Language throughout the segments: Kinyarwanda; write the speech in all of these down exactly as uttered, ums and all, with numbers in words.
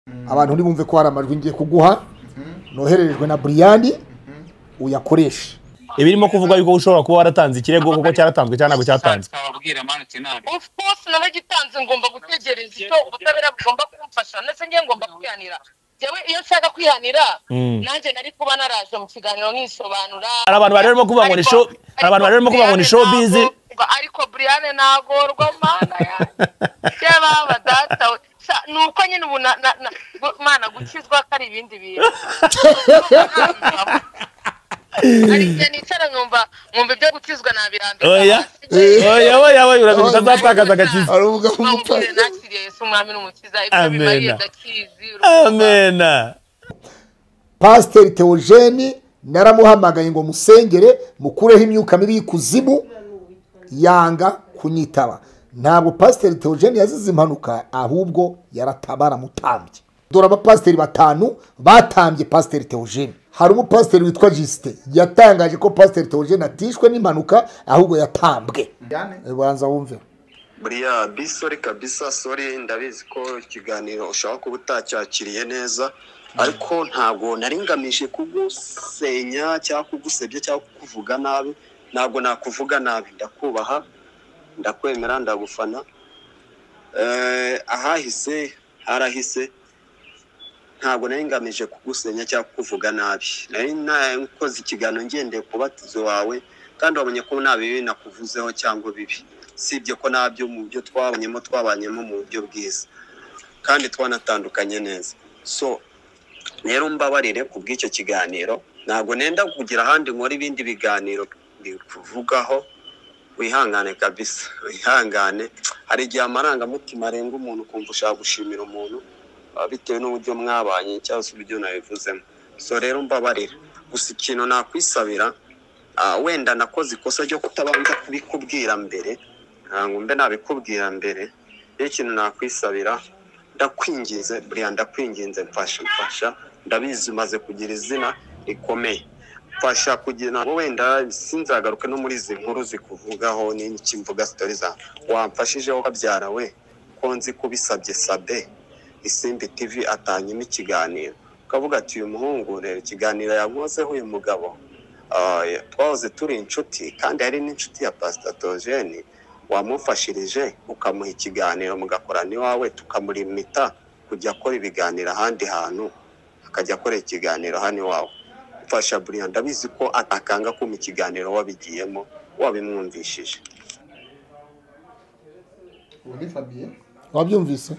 abantu ntibumve ko hari amajwi ngiye kuguha nohererejwe na Brian uyakoresha ibirimo kuvuga yuko ushobora kuba waratanze ikirego kuko cyaratanzwe cyane nabo cyatanzwe. Of course naragitanze ngomba gutegereza icyo ubutabera bugomba kumfasha ndetse ngiye ngomba kwihanira. Jewe iyo nshaka kwihanira nanjye nari kuba naraje mu kiganiro nkisobanura. Hari abantu barimo kuvuga ngo ni show, hari abantu barimo kuvuga ngo ni show busy. Ariko Brian nagorwa mana ya. Cyaba badata nuko nyine ubu mana gukizwa kari ibindi bintu. Ari nicara ngomba ngomba byo gukizwa nabirambe. Oya. Oya oya oya urabita azatakaza gakiza. Aruvuga umupa. Nakiriye Yesu mwami n'umukiza ibyo bimariye gakizi. Amen. Pastor Theogene naramuhamagaye ngo musengere mukureho imyuka mibi y'ikuzimu yanga kunyitaba. Ntabwo Pastor Theogene yazize impanuka ahubwo yaratabara mutambye. Dora abapasiteri batanu batambye Pastor Theogene. Hari umupasiteri witwa Juste yatangaje ko Pastor Theogene atishwe n'impanuka ahubwo yatambwe. Banza wumve. Buriya bisori kabisa sorry ndabizi ko ikiganiro ushaka kuba utacyakiriye neza ariko ntabwo naringamije kugusenya cyangwa kugusebya cyangwa kuvuga nabi. Ntabwo nakuvuga nabi ndakubaha ndakwemera ndagufana. Eh ahahise harahise ntabwo naringamije kugusenya cyangwa kuvuga nabi. Nari nakoze ikiganiro ngendeye ku batizo wawe kandi wabonye ko nabi nakuvuzeho cyangwa bibi. Sibye ko nabyo mu byo twabanyemo twabanyemo mu buryo bwiza kandi twanatandukanye neza. So rero mbabarire ku bw'icyo kiganiro ntabwo nenda kugira ahandi nkora ibindi biganiro kuvugaho. Wihangane kabisa wihangane. Hari igihe amarangamutima arenga umuntu kumva ushaka gushimira umuntu bitewe n'uburyo mwabanye cyangwa se uburyo nabivuzemo. So rero mbabarire gusa ikintu nakwisabira wenda nakoze ikosa ryo kutabanza kubikubwira mbere ngo mbe nabikubwira mbere. Ikintu nakwisabira ndakwinginze Brian ndakwinginze mfasha mfasha ndabizi umaze kugira izina rikomeye mfasha kugira ngo wenda sinzagaruke no muri izi nkuru zikuvugaho n'iki mvuga stories za wamfashijeho kabyara we ko nzi kubisabye sabe Isimbi T V atanyima ikiganiro ukavuga ati uyu muhungu rero ikiganiro yagozeho uyu mugabo twahoze turi inshuti kandi ari n'inshuti ya Pastor Theogene wamufashirije ukamuha ikiganiro mugakora ni wawe tukamurimita kujya akora ibiganiro ahandi hantu akajya akora ikiganiro hano wawe. Mfasha Brian ndabizi ko atakanga kuma ikiganiro wabigiyemo wabimwumvishije. Undi Fabien wabyumvise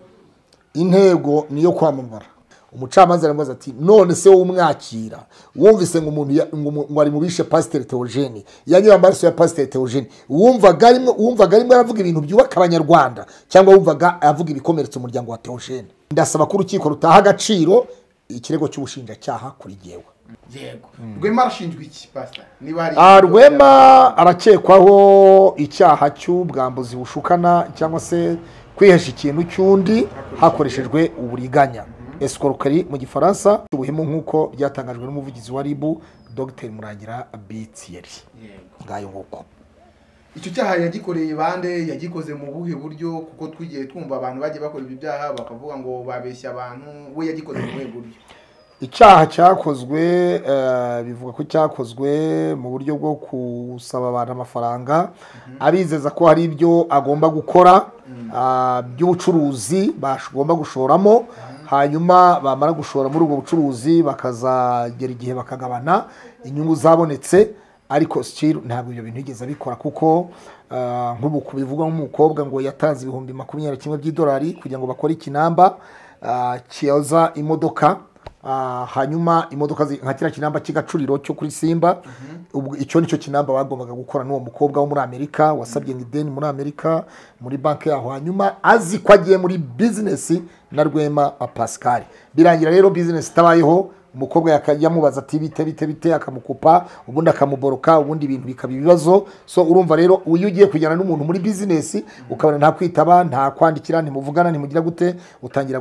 intego niyo kwamamara. Umucamanza aramubaza ati none se wumwakira wumvise ngo umuntu ngo ari mubishe Pastor Theogene yanyura amaraso ya Pastor Theogene wumvaga arimo wumvaga arimo aravuga ibintu byubaka abanyarwanda cyangwa wumvaga avuga ibikomeretso umuryango wa Theogene? Ndasaba ko urukiko rutaha agaciro ikirego cy'ubushinjacyaha kuri jewe. Yego. Rwema arashinjwa iki Pastor? Niba ari Ah Rwema arakekwaho icyaha cy'ubwambuzi bushukana cyangwa se kwihesha ikintu cyundi hakoreshejwe uburiganya. Escroquerie mu gifaransa ubuhemu nkuko byatangajwe n'umuvugizi wa R I B Dr Murangira Bitieri. Ngayo nguko. Icyo cyaha yagikoreye bande yagikoze mu buhe buryo kuko twigiye twumva abantu bagiye bakora ibi byaha bakavuga ngo babeshya abantu we yagikoze mu buhe buryo? Icyaha cyakozwe bivuga ko cyakozwe mu buryo bwo kusaba abantu amafaranga abizeza ko hari ibyo agomba gukora by'ubucuruzi bagomba gushoramo hanyuma bamara gushora muri ubwo bucuruzi bakazagera igihe bakagabana inyungu zabonetse ariko still ntabwo ibyo bintu yigeze abikora kuko nk'ubu kubivugwa nk'umukobwa ngo yatanze ibihumbi makumyabiri kimwe by'idolari kugira ngo bakore ikinamba cyoza imodoka hanyuma imodoka nka kira kinamba kigacuriro cyo kuri Simba. Icyo nicyo kinamba bagombaga gukora n'uwo mukobwa wo muri Amerika wasabye ngideni muri Amerika muri banki yaho hanyuma azi ko agiye muri business na Rwema Pascal. Birangira rero business tabayeho umukobwa yakayamubaza ati bite bite bite akamukupa ubundi akamuboroka ubundi ibintu bikaba ibibazo. So urumva rero uyu ugiye kujyana n'umuntu muri business ukabona nta kwitaba nta kwandikira ntimuvugana ntimugira gute utangira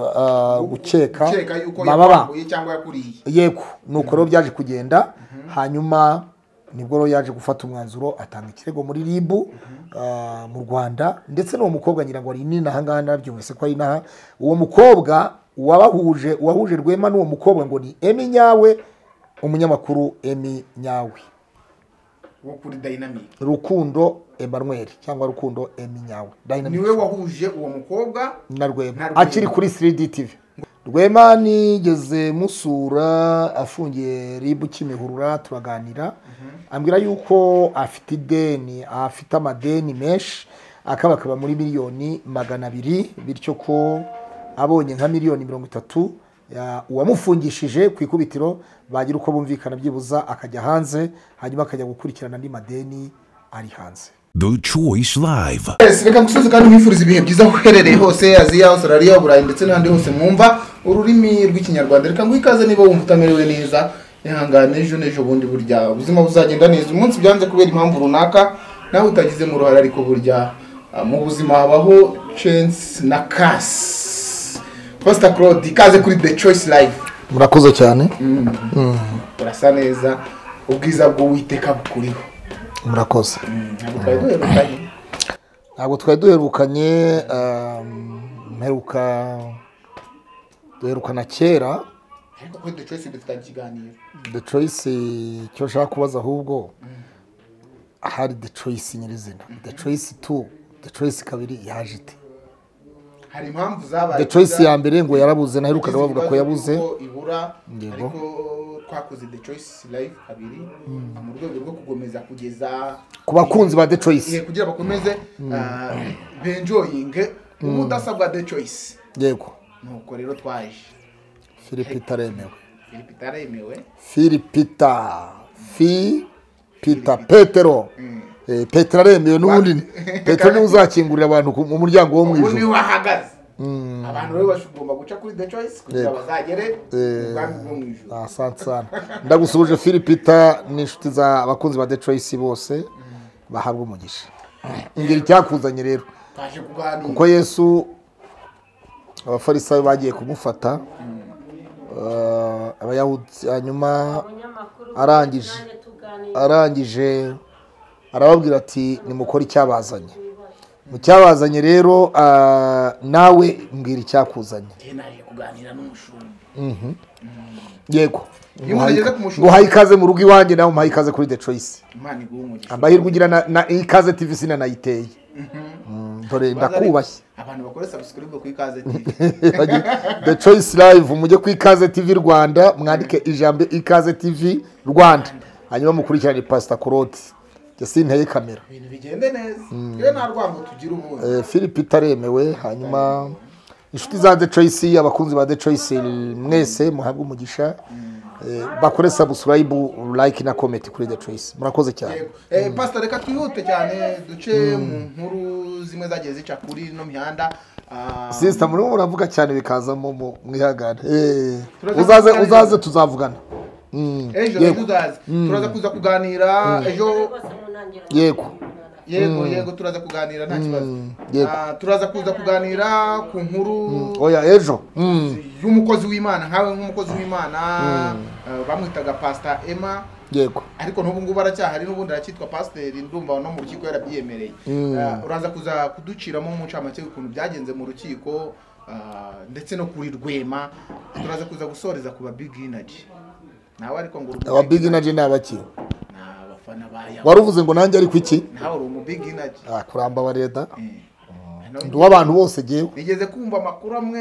gukeka baba cyangwa yakuriye. Yego nuko rero byaje kugenda hanyuma nibwo rero yaje gufata umwanzuro atanga ikirego muri R I B mu Rwanda ndetse no mukobwa ngira ngo ari nina hangana nabyo wese ko ari naha uwo mukobwa uwabahuje uwahuje Rwema n'uwo mukobwa ngo ni Emi Nyawe, umunyamakuru Emi Nyawe wo kuri Dynamic. Rukundo Emmanuel cyangwa Rukundo Emi Nyawe Dynamic Niwe wahuje uwo mukobwa na Rwema akiri kuri three D T V. Rwema nigeze musura afungiye R I B Kimihurura turaganira, ambwira yuko afite ideni, afite amadeni menshi akaba akaba muri miliyoni magana abiri, bityo ko abonye nka miliyoni mirongo itatu uwamufungishije ku ikubitiro bagira uko bumvikana byibuza akajya hanze, hanyuma akajya gukurikirana andi madeni ari hanze. The Choice Live. Yes, reka gusoza kandi mwifuriza ibihe byiza uherereye hose, Aziya, Australia, Burayi ndetse n'ahandi hose mwumva ururimi rw'ikinyarwanda. Reka ngwikaze niba wumva utamerewe neza, ihangane ejo n'ejo bundi burya ubuzima buzagenda neza. Umunsi byanze kubera impamvu runaka nawe utagize mu ruhara, ariko burya mu buzima habaho chance na case. Pastor Claude, ikaze kuri The Choice Live. Murakoze cyane. Mm. Mm. Urasa neza, ubwiza bw'Uwiteka bukuriho. Murakoze. Ntabwo twari duherukanye. Ntabwo twari duherukanye, mperuka duherukana kera. Ariko kuri The Choice dufite ikiganiro. The Choice cyo nshaka kubaza ahubwo hari The Choice nyirizina. The Choice two, The Choice kabiri yaje ite? Hari impamvu zabaye. The Choice ya mbere ngo yarabuze, naherukaga bavuga ko yabuze. Ibura, ariko twakoze The Choice Live kabiri mu rwego rwo kugomeza kugeza ku bakunzi ba The Choice kugira bakomeze benjoying umudasabwa The Choice. Yego. Nuko rero twaje. Philipita remewe. Philipita remewe. Philipita. Fi Pita Petero. Eh Petero remewe n'ubundi. Petero ni uzakingurira abantu mu muryango wo mwijuru. Ubundi wahagaze. Abantu rero bashugomba guca kuri The Choice kugira bazagere ubwami bwo mwijuru. Asante sana. Ndagusubije Philipita n'inshuti za abakunzi ba The Choice bose bahabwa umugisha. Ingeri cyakuzanye rero. Twaje kuganira. Kuko Yesu abafarisayo bagiye kumufata, abayahudi hanyuma arangije arangije arababwira ati nimukora icyabazanye. Mu cyabazanye rero nawe mbwira icyakuzanye. Naje kuganira n'umushumba. Mhm. Yego. Nguhaye ikaze mu rugo iwanjye, nawe umuhaye ikaze kuri The Choice. Imana iguhe umugisha. Amahirwe ugira na ikaze T V sina nayiteye. Dore ndakubashye. Abantu bakora subscribe ku ikaze T V. The Choice Live mujye ku ikaze T V Rwanda, mwandike ijambo ikaze T V Rwanda, hanyuma mukurikirane Pastor Claude. Jesi nteye kamera. Ibintu bigende neza. Iyo nta rwango tugira ubundi. Eh Philipita remewe, hanyuma inshuti za The Choice, abakunzi ba The Choice mwese muhabwe umugisha. Bakore subscribe, like na comment kuri The Choice. Murakoze cyane. Eh Pastor, reka twihute cyane duce mu nkuru zimwe zagiye zica kuri no mihanda. Sister muri muravuga cyane bikazamo mu mwihagane. Eh uzaze uzaze tuzavugana. Ejo tuzaze. Turaza kuza kuganira ejo. Yego. Yego yego turaza kuganira nta kibazo. Turaza kuza kuganira ku nkuru oya ejo y'umukozi w'Imana, nkawe nk'umukozi w'Imana bamwitaga Pastor Emma. Yego. Ariko n'ubu ngubu aracyahari, n'ubundi arakitwa pastor, ndumva no mu rukiko yarabyiyemereye. Uraza kuza kuduciramo mu ncamake ukuntu byagenze mu rukiko ndetse no kuri Rwema. Turaza kuza gusoreza ku ba Big Energy. Nawe ariko ngo aba Big Energy nabaki abafana baya waruvuze ngo nanjye ari kwiki nawe uri mu Big Energy. Ah kuramba bareda ndu abantu bose giye nigeze kumva amakuru amwe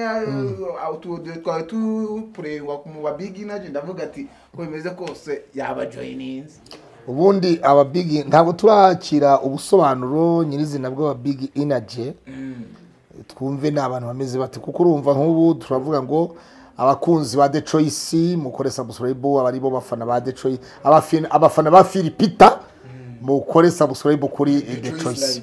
twa tu purewa mu ba Big Energy, ndavuga ati ko bimeze kose yaba joinings. Ubundi aba Big ntabwo turakira ubusobanuro nyirizina bwa Big Energy. Twumve n'abantu bameze bati, kuko urumva nk'ubu turavuga ngo abakunzi ba The Choice mukore subscribe, abari bo bafana ba The Choice, abafana abafana ba Philipita mukore subscribe kuri The Choice.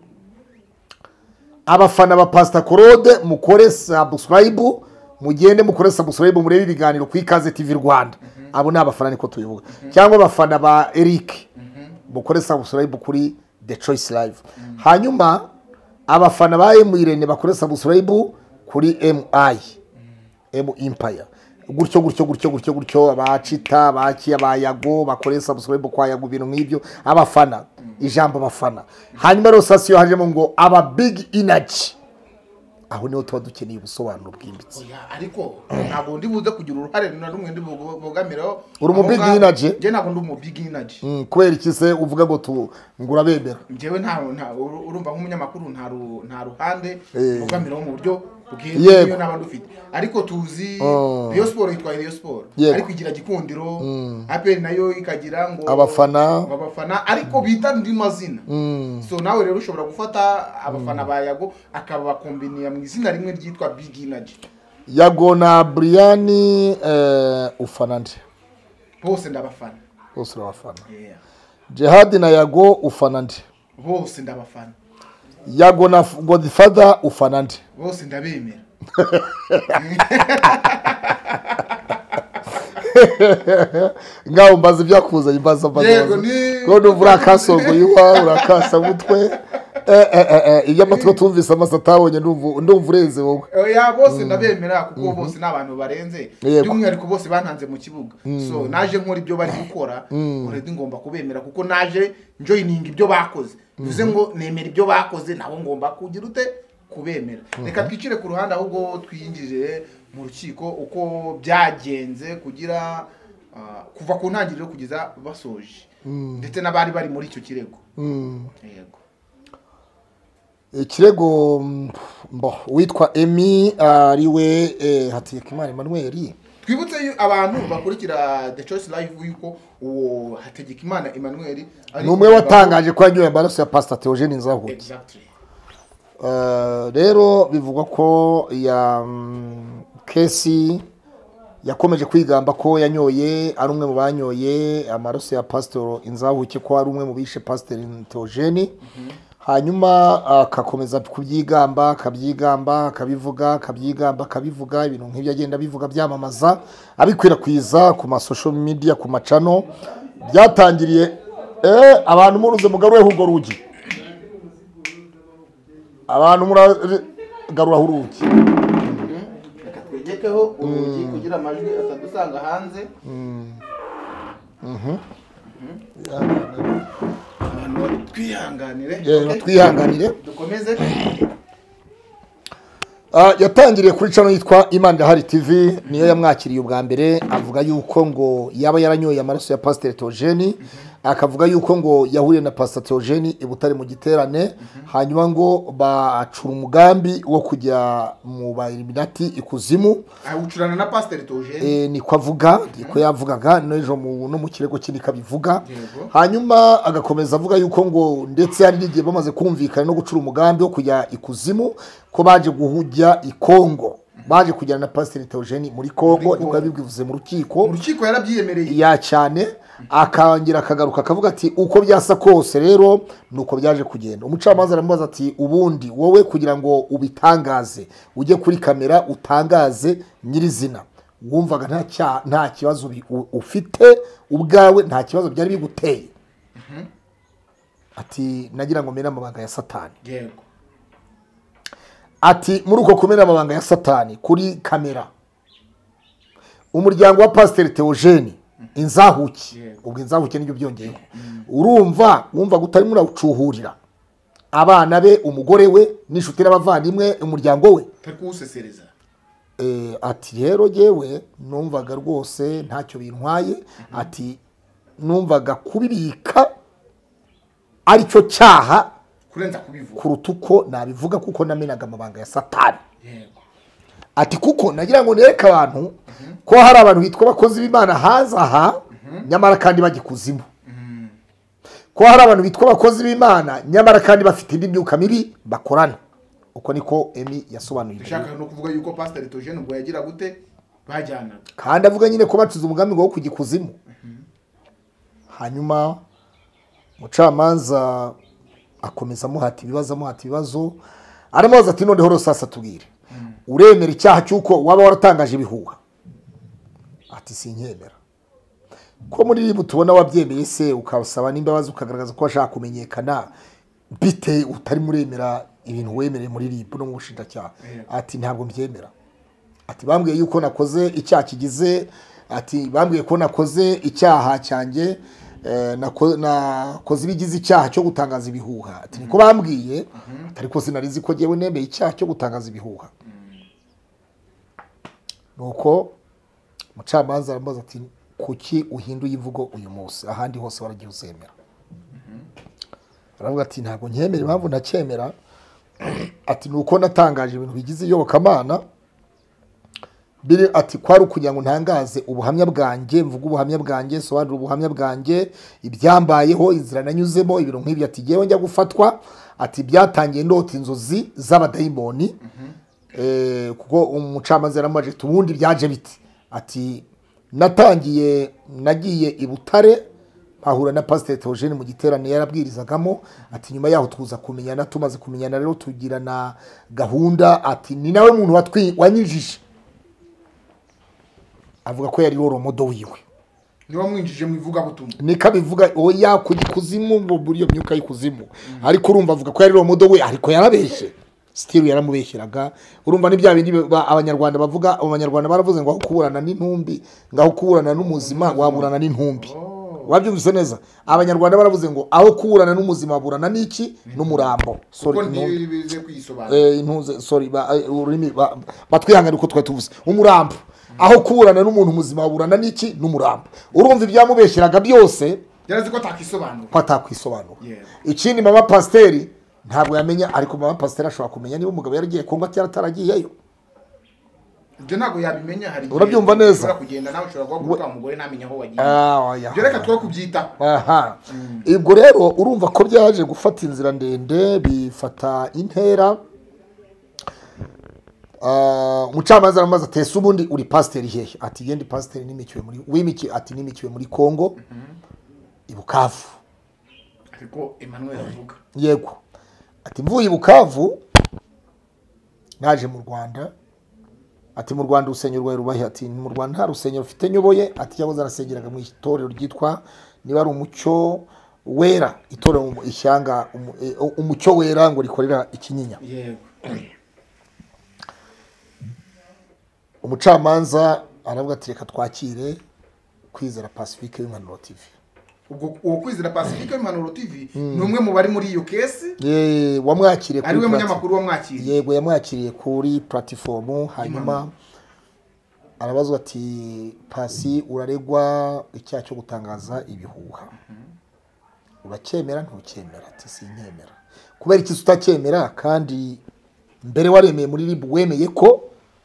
Abafana ba Pastor Claude mukore subscribe, mugende mukore subscribe murebe ibiganiro ku ikaze T V Rwanda. Abo ni abafana niko tubivuga. Cyangwa abafana ba Eric mukore subscribe kuri The Choice Live. Hanyuma abafana ba M Irene bakore subscribe kuri M I M Empire. Gutyo gutyo gutyo gutyo gutyo abacita baki abayago bakore subscribe kwa yago ibintu nk'ibyo. Abafana ijambo abafana. Hanyuma rero sasiyo hajemo ngo aba Big Energy aho niho tuba dukeneye ubusobanuro bwimbitse. Oya, ariko ntabwo ndi buze kugira uruhare na rumwe ndi bugamiraho. Uri mu big energy? Je ntabwo ndi mu big energy. Mm, kubera iki se uvuga ngo tu ngura bemera? Njyewe nta nta urumva nk'umunyamakuru nta nta ruhande Eh. bugamiraho mu buryo Yego. bw'iyo naba ndufite. Ariko tuzi Oh. Rayon Sport yitwa Rayon Sport. Yego. Ariko igira gikundiro. A P R nayo ikagira ngo Abafana. abafana ariko bita ndi mazina. Mm. So nawe rero ushobora gufata abafana ba Yago akaba bakombiniya mu izina rimwe ryitwa Big Energy. Yago na Brian eh ufana nde? Bose ndabafana. Bose urabafana. Yeah. Jihad na Yago ufana nde? Bose ndabafana. Yago na Godfather ufana nde? Bose ndabemera. Ngaho mbaza ibyakuzanye mbaza mbaza. Yego ni Ko nduvura kasongo yuwa urakasa mutwe. Eh eh eh ibyo amatwi tumvise amasa tabonye ndumva ndumva ureze wowe. Oya bose ndabemera kuko bose nabantu barenze. Yego. By'umwihariko bose bantanze mu kibuga. So naje nkora ibyo bari gukora, already ngomba kubemera kuko naje joining ibyo bakoze. Bivuze ngo nemera ibyo bakoze nabo ngomba kugira ute kubemera. Reka twicire ku ruhande ahubwo twiyinjije mu rukiko uko byagenze kugira ah, kuva ku ntangiriro kugeza basoje. Ndetse nabari bari muri icyo kirego. Yego. Ikirego mbo witwa Emi ariwe eh, Hategekimana Emmanuel. Twibutse yu- abantu bakurikira The Choice Live yuko uwo Hategekimana Emmanuel ari Numwe watangaje ko yanyoye amaraso ya Pastor Theogene Nzahuki. Exactly. Uh, rero bivugwa ko ya mm, kesi yakomeje kwigamba ko yanyoye ari umwe mu banyoye amaraso ya Pastor Nzahuki ko ari umwe mu bishe Pastor Theogene. Hanyuma akakomeza kubyigamba akabyigamba akabivuga akabyigamba akabivuga ibintu nk'ibyo agenda bivuga byamamaza abikwirakwiza ku ma social media ku macano byatangiriye eh abantu muruze mugaruye hugo rugi abantu muragarura hurugi Reka twegekeho urugi kugira amajwi atadusanga hanze. Mhm. Abantu twihanganire. yego Okay. twihanganire. Dukomeze. Ah, yatangiriye kuri channel yitwa Imana Ndahari T V niyo yamwakiriye ubwa mbere avuga yuko ngo yaba yaranyoye amaraso ya Pastor Theogene akavuga yuko ngo yahuriye na Pastor Theogene ibutare mu giterane hanyuma ngo bacura umugambi wo kujya mu ba Illuminati ikuzimu. Awucurana na Pastor Theogene. Eh niko avuga niko yavugaga n'ejo mu no mu kirego kindi kabivuga. Yego. Hanyuma agakomeza avuga yuko ngo ndetse hari n'igihe bamaze kumvikana no gucura umugambi wo kujya ikuzimu ko baje guhujya i Kongo baje kujyana na Pastor Theogene muri Kongo niko yabivuze mu rukiko. Urukiko yarabyiyemereye. Ya cyane akangira akagaruka akavuga ati uko byasa kose rero nuko byaje kugenda. Umucamanza aramubaza ati ubundi wowe kugira ngo ubitangaze ujye kuri kamera utangaze nyirizina wumvaga nta cya nta kibazo bi- u- ufite ubwawe nta kibazo byari biguteye. Ati nagira ngo mena amabanga ya Satani. Yego. Ati muri uko kumena amabanga ya Satani kuri kamera umuryango wa Pastor Theogene Inzahuki Yego. ubwo Inzahuki nibyo byongeyeho urumva wumva gutari muri ucuhurira abana be umugore we nishuti n'abavandimwe umuryango we Tari kuwusesereza. eh ati rero jewe numvaga rwose ntacyo bintwaye ati numvaga kubibika aricyo cyaha Kurenza kubivuga. kuruta uko nabivuga kuko namenaga amabanga ya Satani. Yego. Ati kuko nagira ngo nereke abantu ko hari abantu bitwa bakozi b'Imana haza aha nyamara kandi bagikuzimu. Ko hari abantu bitwa bakozi b'Imana nyamara kandi bafite indi myuka mibi bakorana. Uko niko Emi yasobanuye. Ndashaka no kuvuga yuko Pastor Theogene ubwo yagira gute bajyanaga. Kandi avuga nyine ko bacuze umugambi wo kugikuzimu. Hanyuma mucamanza akomeza muhata ibibazo amuhata ibibazo aramubaza ati none horo sasa tubwire uremera icyaha cyuko waba waratangaje ibihuha. Ati sinkemera ko muri ribu tubona wabyemeye se ukabasaba n'imbabazi ukagaragaza ko washaka kumenyekana bite utari muremera ibintu wemereye muri ribu no mu bushinjacyaha. Ati ntabwo mbyemera. Ati bambwiye yuko nakoze icyaha kigize ati bambwiye ko nakoze icyaha cyanjye eh, nako- nakoze ibigize icyaha cyo gutangaza ibihuha ati niko bambwiye ariko sinarizi ko jyewe nemeye icyaha cyo gutangaza ibihuha nuko umucamanza aramubaza ati kuki uhinduye imvugo uyu munsi ahandi hose waragiye uzemera aravuga ati ntabwo nkemera impamvu ntacyemera ati nuko natangaje ibintu bigize iyobokamana biri ati kwari ukugira ngo ntangaze ubuhamya bwanjye mvuga ubuhamya bwanjye sobanura ubuhamya bwanjye ibyambayeho inzira nanyuzemo ibintu nk'ibyo ati jyewe njya gufatwa ati byatangiye ndota inzozi z'abadayimoni eh, kuko umucamanza yaramubaje ati ubundi byaje biti ati natangiye nagiye i Butare ahura na Pastor Theogene mu giterane yarabwirizagamo ati nyuma yaho tuza kumenyana tumaze kumenyana rero tugirana gahunda ati ni nawe muntu watwi wanyijije avuga ko yari roro modo wiwe niba mwinjije mu ivuga butumwa nika bivuga oya kujikuzimu ngo buriyo myuka y'ikuzimu ariko urumva avuga ko yari roro modo we ariko yarabeshe still yaramubeshyiraga urumva ni bya bindi ba- abanyarwanda bavuga abanyarwanda baravuze ngo aho kuburana n'intumbi ngaho kuburana n'umuzima waburana n'intumbi wabyumvise neza abanyarwanda baravuze ngo aho kuburana n'umuzima burana n'iki n'umurambo kuko sorry intumbi. ntibize kwisobanura eh intuze sorry ba eh, ururimi ba- batwihangane uko twari tuvuze umurambo aho kuburana n'umuntu muzima burana n'iki n'umurambo urumva ibyamubeshyiraga byose yarazi ko atakisobanura ko atakwisobanura Yeah. ikindi mama pasiteri ntabwo yamenya ariko mama pasiteri ashobora kumenya niba umugabo yaragiye kongo cyangwa ataragiyeyo ibyo ntabwo yabimenya hari igihe Urabyumva neza? ushobora kugenda nawe ushobora kuba guta umugore ntamenya aho wagiye Ah, oya. ibyo reka two kubyitaho aha ubwo rero urumva ko byaje gufata inzira ndende bifata intera Ah, umucamanza aramaze ati ese ubundi uri pasiteri hehe ati yendi pasiteri nimikiwe muri wimiki ati nimikiwe muri Kongo i Bukavu ariko Emmanuel avuga yego ati mvuye i Bukavu naje mu Rwanda ati mu Rwanda urusengero rwawe rubahe ati mu Rwanda nta rusengero rufite nyoboye ati yahoze arasengeraga mu itorero ryitwa niba ari umucyo wera itorero mu ishyanga umu- eh, umucyo wera ngo rikorera ikinyinya yego umucamanza aravuga ati reka twakire Kwizera Pacifique w'Impanuro T V ubwo uwo Kwizera Pacifique w'Impanuro T V ni umwe mu bari muri iyo kesi ye wamwakiriye kuri ari we plati- munyamakuru wamwakiriye yego yamwakiriye kuri platform hanyuma arabazwa ati Pasi uraregwa icyaha cyo gutangaza ibihuha uracyemera ntucyemera ati sinkemera kubera iki utacyemera kandi mbere waremeye muri rib wemeye ko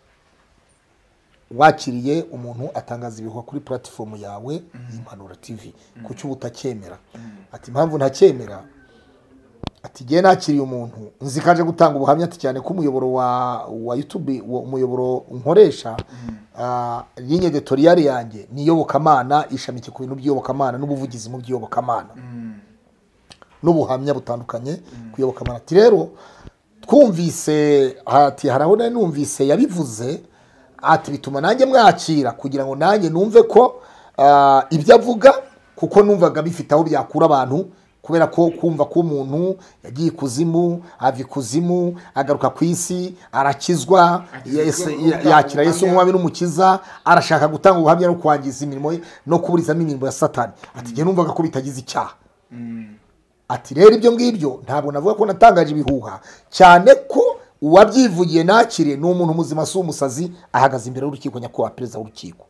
wakiriye umuntu atangaza ibihuha kuri platform yawe y'Impanuro T V kuki ubutacyemera ati impamvu ntacyemera ati giye nakiriye umuntu nzi kaje gutanga ubuhamya ati cyane ko umuyoboro wa wa YouTube wa- umuyoboro nkoresha ah, ligne editorial yanjye niyobokamana ishamike ku bintu by'iyobokamana n'ubuvugizi mu by'iyobokamana n'ubuhamya butandukanye kuyobokamana ati rero twumvise ati harabona numvise yabivuze ati bituma nanjye mwakira kugira ngo nanjye numve ko ah, ibyo avuga kuko numvaga bifite aho byakura abantu kubera ko kumva ko umuntu yagiye ikuzimu ava ikuzimu agaruka ku isi arakizwa Yesu- yakira Yesu nk'umwami n'umukiza arashaka gutanga ubuhamya no kwangiza imirimo ye no kuburizamo imirimo ya Satani ati njye numvaga ko bitagize icyaha ati rero ibyo ngibyo ntabwo navuga ko natangaje ibihuha cyane ko uwabyivugiye nakiriye ni umuntu muzima si umusazi ahagaze imbere y'urukiko nyakubahwa perezida w'urukiko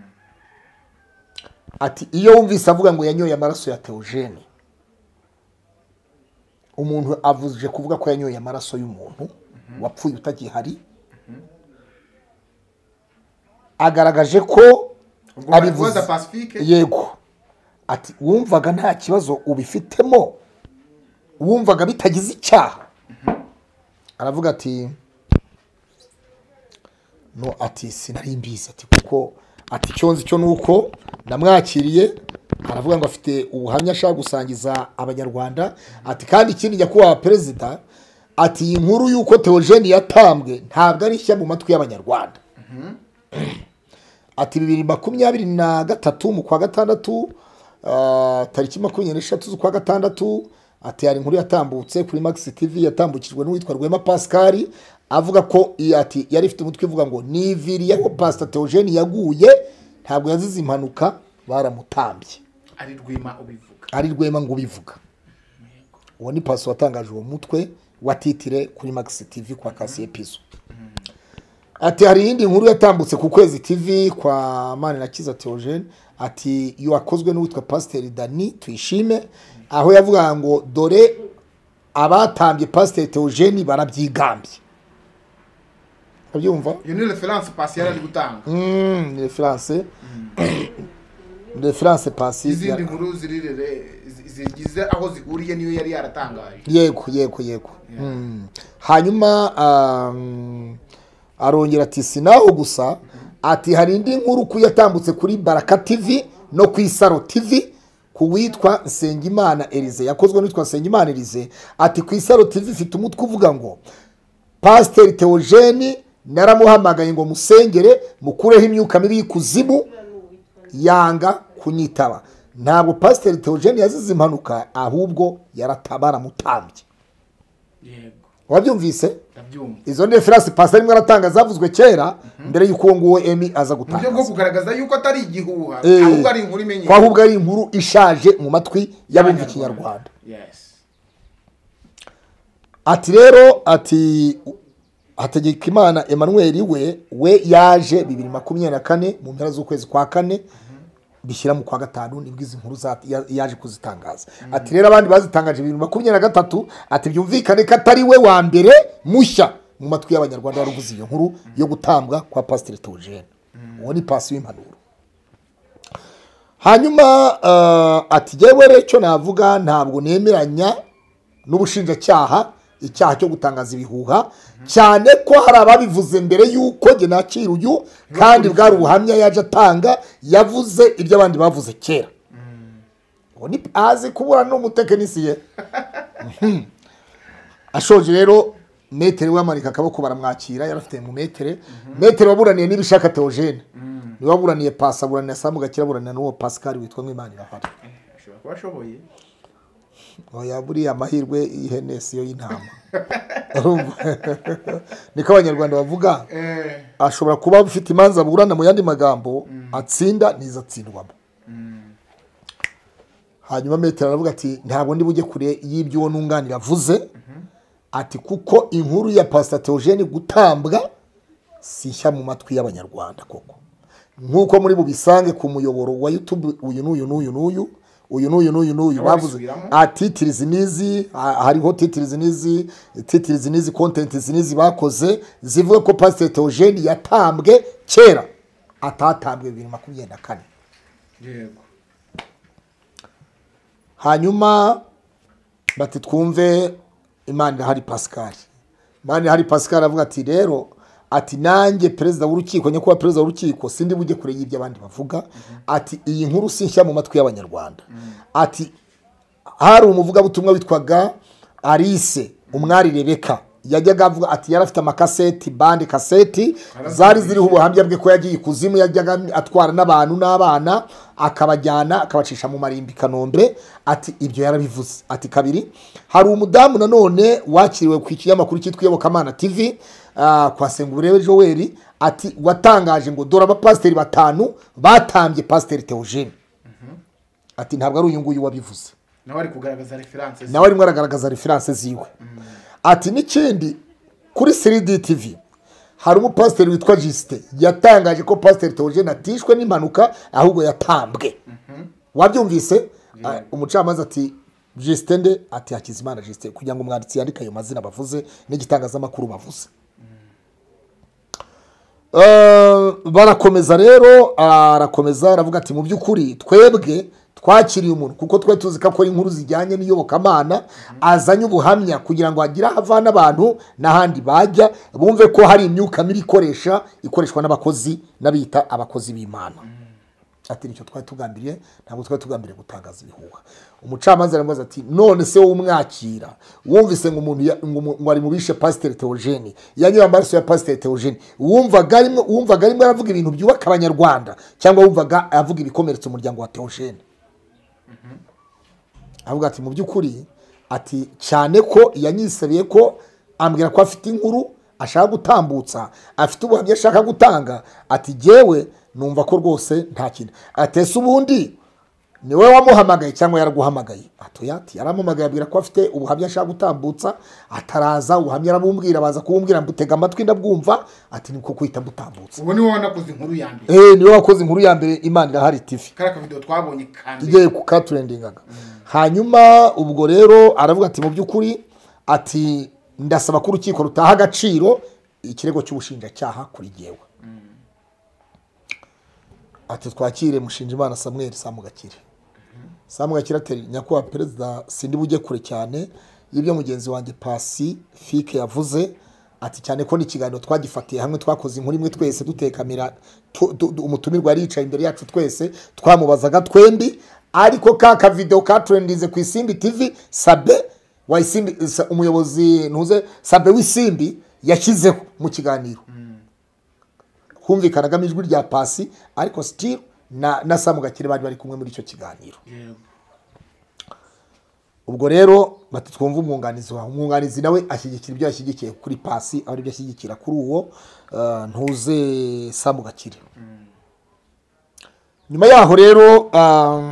ati iyo wumvise avuga ngo yanyoye amaraso ya Theogene umuntu avuje kuvuga ko yanyoye amaraso y'umuntu wapfuye utagihari agaragaje ko ubwo abivuza Pacifique yego ati wumvaga nta kibazo ubifitemo wumvaga bitagize icyaha aravuga ati no ati sinari mbizi ati kuko ati cyonzi cyo nuko namwakiriye aravuga ngo afite ubuhamya ashaka gusangiza abanyarwanda ati kandi ikindi nyakubahwa perezida ati iyi nkuru y'uko Theogene yatambwe ntabwo ari ishya mu matwi y'abanyarwanda ati bibiri makumyabiri na gatatu mu kwa gatandatu ah, tariki makumyabiri n'eshatu z'ukwa gatandatu ati hari inkuru yatambutse kuri Max T V yatambukijwe n'uwitwa Rwema Pascal avuga ko i- ati yari ifite umutwe uvuga ngo niviriye ko Pastor Theogene yaguye ntabwo yazize impanuka baramutambye ari Rwema ubivuga ari Rwema ngo ubivuga. Uwo ni Paso watangaje uwo mutwe wa titire kuri Max T V kwa Kasiye Pizo. Ati hari iyindi nkuru yatambutse ku Kwezi T V kwa Manirakiza Theogene, ati yakozwe n'uwitwa Pasteur Dani Tuyishime, aho yavuga ngo dore abatambye Pasteur Theogene barabyigambye. Abyumva? Iyo ni reference Pasi yari gutanga. Mm, ni reference. Reference Pasi. Izindi nkuru zirirere zigize aho zihuriye niyo yari yaratangaje. Yego yego yego. Mm. Hanyuma um, arongera ati sinaho gusa, ati hari indi nkuru kuyatambutse kuri Baraka T V no ku Isaro T V kuwitwa Nsengimana Elize, yakozwe n'itwa Nsengimana Elize, ati ku Isaro T V ifite umutwe uvuga ngo Pasteur Theogene naramuhamagaye ngo musengere mukureho imyuka mibi y'ikuzimu, yanga kunyitaba. Ntabwo Pasteur Theogene yazize impanuka, ahubwo yaratabara mutambye. Yego. Wabyumvise? Ndabyumva. Izo ni reference Pasteur rimwe aratanga zavuzwe kera mbere yuko uwo nguwo Emi aza gutanga. Mu byo kugaragaza yuko atari igihuha, Eh, ahubwo ari inkuru imenye. Kwa ahubwo ari inkuru ishaje mu matwi y'abumva Ikinyarwanda. Yes. Ati rero ati Hategekimana Emmanuel we we yaje bibiri na makumyabiri na kane mu mpera z'ukwezi kwa kane bishyira mu kwa gatanu nibwo izi nkuru yaje kuzitangaza. Ati rero abandi bazitangaje bibiri na makumyabiri na gatatu, ati byumvikane ko atari we wa mbere mushya mu matwi y'Abanyarwanda waruvuze iyo nkuru yo gutambwa kwa Pasteur Theogene. Uwo ni Pasi w'impanuro. Hanyuma uh, ati jewe recyo navuga ntabwo nemeranya n'ubushinjacyaha icyaha cyo gutangaza ibihuha, cyane ko hari ababivuze mbere yuko je nakira uyu kandi bwari ubuhamya yaje atanga, yavuze ibyo abandi bavuze kera. Uwo ni azi kubura n'umutekinisiye. Ashoje rero metere w'Amarika akaboko baramwakira, yarafite mu metere metere waburaniye n'ibishaka Theogene, ni waburaniye Pasa, buraniye Samu Gakira, buraniye n'uwo Pascal witwa Mwimana irahari. Ashobora kuba ashoboye. Oya buriya amahirwe ihenesi yo y'intama. Niko Abanyarwanda bavuga. Eh. Ashobora kuba ufite imanza burana mu yandi magambo, atsinda niza atsindwamo. Hanyuma metere aravuga ati ntabwo ndi bujye kure y'ibyo uwo nunganira avuze. Ati kuko inkuru ya Pastor Theogene gutambwa sishya mu matwi y'Abanyarwanda koko. Nkuko muri bubisange ku muyoboro wa YouTube uyu n'uyu n'uyu n'uyu uyu n'uyu n'uyu n'uyu bavuze ati titirizi nizi, hariho titirizi nizi, titirizi nizi, content zinizi bakoze zivuga ko Pastor Theogene yatambwe kera, atatambwe bibiri na makumyabiri na kane. Yego. Hanyuma bati twumve Imana hari Pascal. Imana hari Pascal avuga ati rero ati nanjye perezida w'urukiko nyakubahwa perezida w'urukiko sindi bujye kure y'ibyo abandi bavuga. Ati iyi nkuru sinshya mu matwi y'Abanyarwanda. Ati hari umuvuga butumwa witwaga Alice umwari Rebeka, yajyaga avuga ati yarafite amakaseti bande kaseti zari ziriho ubuhamya bwe ko yagiye ikuzimu, yajyaga atwara n'abantu n'abana akabajyana akabacisha mu marimbi Kanombe. Ati ibyo yarabivuze. Ati kabiri hari umudamu nanone wakiriwe ku ikinyamakuru cyitwa Iyobokamana T V uh, kwa Sengurewe Joel, ati watangaje ngo dora abapasiteri batanu batambye Pasteur Theogene. Ati ntabwo ari uyu nguyu wabivuze, nawe ari kugaragaza reference nawe arimo aragaragaza reference ziwe. Ati n'ikindi kuri three D T V hari umupasiteri witwa Juste yatangaje ko Pasteur Theogene atishwe n'impanuka ahubwo yatambwe. Wabyumvise? Umucamanza ati Juste nde? Ati Hakizimana Juste, kugira ngo umwanditsi yandike ayo mazina bavuze n'igitangazamakuru bavuze. Uh, barakomeza rero arakomeza aravuga ati mu by'ukuri twebwe twakiriye umuntu kuko twe tuzi ko akora inkuru zijyanye n'iyobokamana, azanye ubuhamya kugira ngo agire havana abantu n'ahandi bajya bumve ko hari imyuka mibi ikoresha ikoreshwa n'abakozi n'abita abakozi b'Imana. Ati nicyo twari tugambiriye, ntabwo twari tugambiriye gutangaza ibihuha. Umucamanza aramubaza ati none se wowe umwakira wumvise ngo umuntu ngo ari mu bishe Pasteur Theogene yanyura amaraso ya Pasteur Theogene, wumvaga arimo wumvaga arimo aravuga ibintu byubaka Abanyarwanda cyangwa wumvaga avuga ibikomeretsa umuryango wa Theogene? Avuga ati mu by'ukuri ati cyane ko yanyisabiye ko ambwira ko afite inkuru ashaka gutambutsa, afite ubuhamya ashaka gutanga. Ati jewe numva ko rwose nta kintu atese ubundi niwe wamuhamagaye cyangwa yaraguhamagaye atoya ati yaramuhamagaye abwira ko afite ubuhamya ashaka gutambutsa ataraza ubuhamya yarabumbwira baza kubumbwira mbutega amatwi ndabwumva ati niko kwita mbutambutsa ubu niwe wanakoze inkuru ya mbere eh niwe wakoze inkuru ya mbere Imana irahari T V kara ka video twabonye kandi igiye ku ka trendingaga hanyuma ubwo rero aravuga ati mu by'ukuri ati ndasaba ko urukiko rutaha agaciro ikirego cy'ubushinjacyaha kuri jewe ati twakire Mushinjimana Samuel Samugakire Samugakire ateri nyakubahwa perezida sindi bujye kure cyane y'ibyo mugenzi wanjye Pacifique yavuze ati cyane ko n'ikiganiro twagifatiye hamwe twakoze inkuru imwe twese dutekamira umutumirwa ari yicaye imbere yacu twese twamubazaga twembi ariko ka ka video ka trendinze ku Isimbi T V Sabe wa Isimbi umuyobozi ntuze Sabe w'Isimbi yashyizeho mu kiganiro humvikanaga ijwi rya Pasi ariko still na na Samugakire bari bari kumwe muri icyo kiganiro ubwo rero bati twumva umwunganizi wa umwunganizi nawe ashyigikira ibyo yashyigikiye kuri Pasi ari byo ashyigikira kuri uwo uh, ntuze Samugakire nyuma yaho rero um,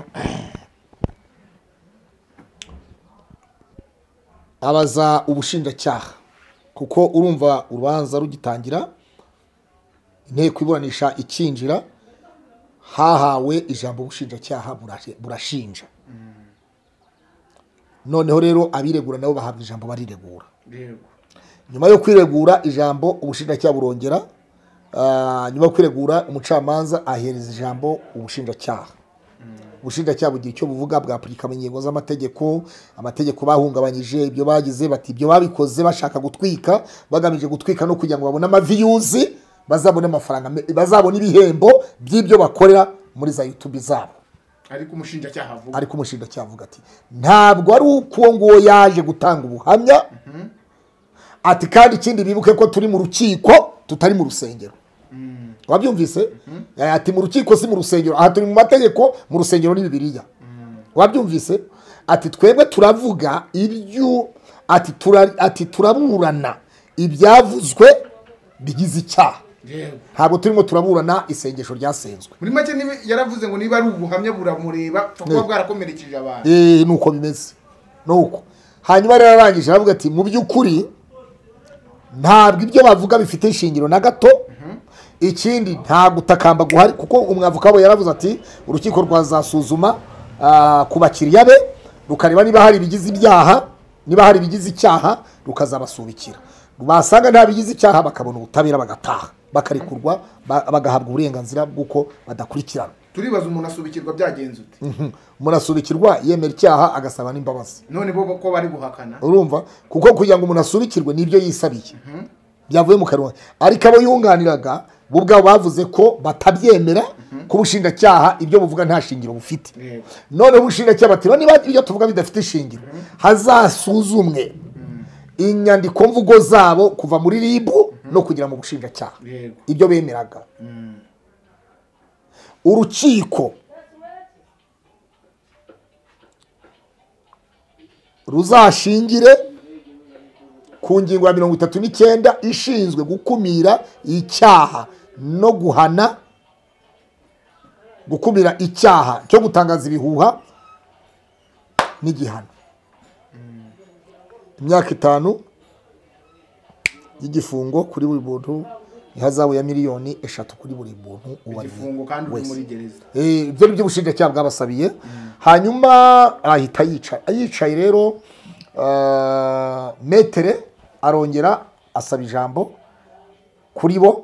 abaza ubushinjacyaha kuko urumva urubanza rugitangira inteko iburanisha ikinjira hahawe ijambo ubushinjacyaha burashinja noneho rero abiregura nabo bahabwa ijambo bariregura nyuma yo kwiregura ijambo ubushinjacyaha burongera nyuma yo kwiregura umucamanza ahereza ijambo ubushinjacyaha ubushinjacyaha bugira icyo buvuga bwapurika ingingo z'amategeko amategeko bahungabanyije ibyo bagize bati ibyo babikoze bashaka gutwika bagamije gutwika no kugira ngo babone amaviyuzi bazabone amafaranga bazabone ibihembo by'ibyo bakorera muri za YouTube zabo ariko umushinjacyaha avuga ariko umushinjacyaha avuga ati ntabwo ari uko ngo yaje gutanga ubuhamya ati kandi ikindi bibuke ko turi mu rukiko tutari mu rusengero wabyumvise ati mu rukiko si mu rusengero aha turi mu mategeko mu rusengero ni Bibiliya wabyumvise ati twebwe turavuga ibyo ati turari ati turaburana ibyavuzwe bigize icyaha ntabwo turimo turaburana isengesho ryasenzwe muri make niba yaravuze ngo niba ari ubuhamya buramureba kuko bwarakomerekeje abantu eh nuko bimeze nuko hanyuma rero arangije aravuga ati mu by'ukuri ntabwo ibyo bavuga bifite ishingiro na gato ikindi nta gutakamba guhari kuko umwavuka we yaravuze ati urukiko rwazasuzuma ku bakiriya be rukareba niba hari bigize ibyaha niba hari bigize icyaha rukazabasubikira basanga nta bigize icyaha bakabona ubutabera bagataha bakarikurwa bagahabwa uburenganzira bw'uko badakurikirana turibaza umuntu asubikirwa byagenze ute umuntu asubikirwa yemera icyaha agasaba n'imbabazi none bo ko bari guhakana urumva kuko kugira ngo umuntu asubikirwe nibyo yisabiye byavuye mu kanwa ariko abo yunganiraga bo ubwabo bavuze ko batabyemera ko ubushinjacyaha ibyo buvuga nta shingiro bufite none ubushinjacyaha bati niba ibyo tuvuga bidafite ishingiro hazasuzumwe inyandiko mvugo zabo kuva muri R I B no kugira mu bushinjacyaha ibyo bemeraga urukiko ruzashingire ku ngingo ya mirongo itatu n'icyenda ishinzwe gukumira icyaha no guhana gukumira icyaha cyo gutangaza ibihuha n'igihano imyaka itanu y'igifungo kuri buri muntu ihazabu ya miliyoni eshatu kuri buri muntu igifungo kandi uri muri gereza eh ibyo nibyo bushinjacyaha bwabasabiye hanyuma ahita yicaye yicaye rero uh, metere arongera asaba ijambo kuri bo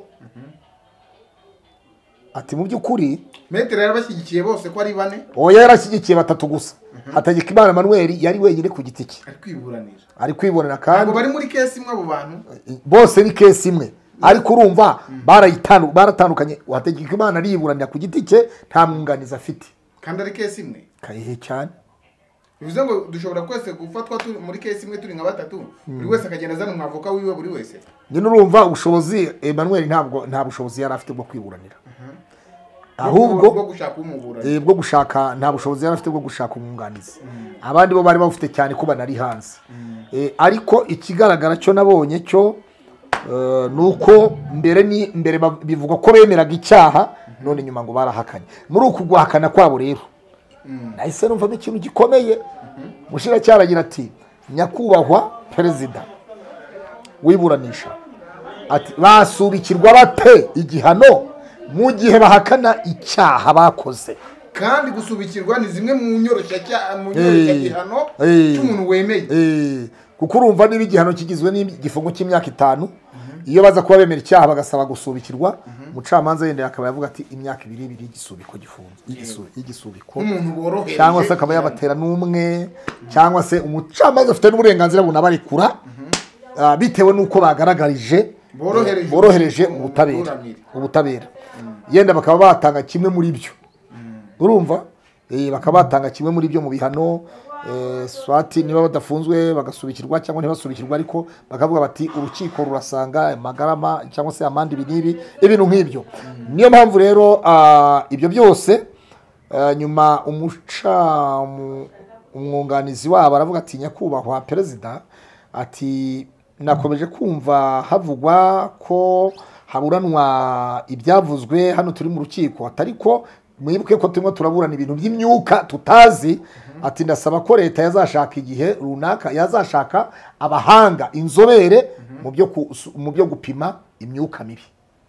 ati mu by'ukuri metere yarabashyigikiye bose ko ari bane oya yarashyigikiye batatu gusa Hategekimana Emmanuel yari wenyine ku giti cye ari kwiburanira ari kwiburanira kandi abo bari muri case imwe abo bantu bose ni case imwe ariko urumva barayitandu baratandukanye Hategekimana ariburanira ku giti cye nta mwunganizi afite kandi ari case imwe kayihe cyane bivuze ngo dushobora kwese gufatwa muri case imwe turi nka batatu buri wese akagenda azana umwavoka wiwe buri wese nyine urumva ubushobozi Emmanuel ntabwo nta bushobozi yari afite bwo kwiburanira ahubwo bwo gushaka umuburana eh bwo gushaka nta bushobozi yari afite bwo gushaka umwunganizi abandi bo bari bafite cyane ko banari hanze eh ariko ikigaragara cyo nabonye cyo nuko mbere ni mbere bivuga ko bemeraga icyaha none nyuma ngo barahakanye muri uku guhakana kwabo rero nahise numvamo ikintu gikomeye umushinjacyaha aragira ati nyakubahwa perezida wiburanisha ati basubikirwa bate igihano mu gihe bahakana icyaha bakoze kandi gusubikirwa ni zimwe mu nyoroshya mu nyoroshya gihano cy'umuntu wemeye kuko urumva niba igihano kigizwe n'igifungo cy'imyaka itanu iyo baza kuba bemera icyaha bagasaba gusubikirwa umucamanza yenda akaba yavuga ati imyaka ibiri ibiri igisubiko gifunze igisubiko cyangwa se akaba yabatera n'umwe cyangwa se umucamanza afite n'uburenganzira bunabarekura bitewe n'uko bagaragarije borohereje ubutabera ubutabera yenda bakaba batanga kimwe muri byo urumva bakaba batanga kimwe muri byo mu bihano swati niba badafunzwe bagasubikirwa cyangwa ntibasubikirwa ariko bakavuga bati urukiko rurasanga amagarama cyangwa se amande ibi n'ibi ibintu nk'ibyo niyo mpamvu rero ibyo byose nyuma umuca umwunganizi wabo aravuga ati nyakubahwa perezida ati nakomeje kumva havugwa ko haburanwa ibyavuzwe hano turi mu rukiko atari ko mwibuke ko turimo turaburana ibintu by'imyuka tutazi ati ndasaba ko leta yazashaka igihe runaka yazashaka abahanga inzobere mu byo mu byo gupima imyuka mibi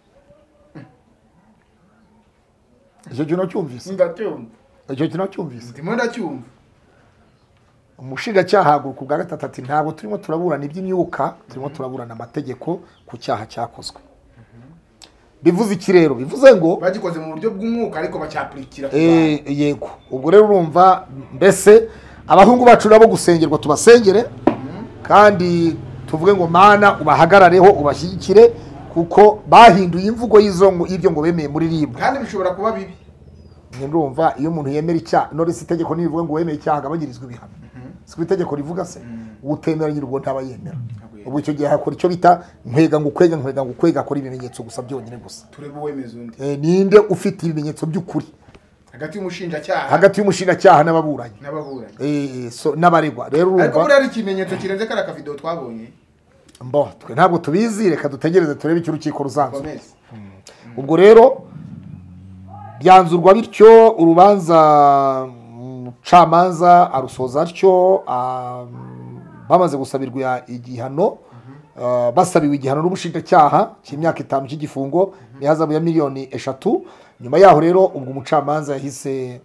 icyo kintu cyumvise ndacyumva icyo kintu cyumvise ndimo ndacyumva umushinjacyaha haguruka ubwa gatatu ati ntabwo turimo turaburana iby'imyuka turimo turaburana amategeko ku cyaha cyakozwe bivuze iki rero bivuze ngo bagikoze mu buryo bw'umwuka ariko bacyapurikira eh yego ubwo rero urumva mbese abahungu bacu nabo gusengerwa tubasengere kandi tuvuge ngo mana ubahagarareho ubashyigikire kuko bahinduye imvugo y'izo y'ibyo ngo bemeye muri ribu kandi bishobora kuba bibi ndumva iyo umuntu yemera icyaha none se itegeko nivuga ngo wemeye icyaha agabanyirizwa ibihano siko itegeko rivuga se utemera nyir'ubwo ntaba yemera ubu icyo gihe hakora icyo bita nkwega ngo kwega nkwega ngo kwega akora ibimenyetso gusa byonyine gusa turebe uwemeza undi eh ninde ufite ibimenyetso by'ukuri hagati y'umushinjacyaha hagati y'umushinjacyaha n'ababuranyi n'ababuranyi eh so n'abaregwa rero urumva ariko buri ari ikimenyetso kirenze kara kavido twabonye mbo twe ntabwo tubizi reka dutegereze turebe icyo urukiko ruzanzura ubwo rero byanzurwa bityo urubanza mucamanza arusoza atyo bamaze gusabirwa igihano basabiwe igihano n'ubushinjacyaha cy'imyaka itanu cy'igifungo n'ihazabu ya miliyoni eshatu nyuma yaho rero ubwo umucamanza yahise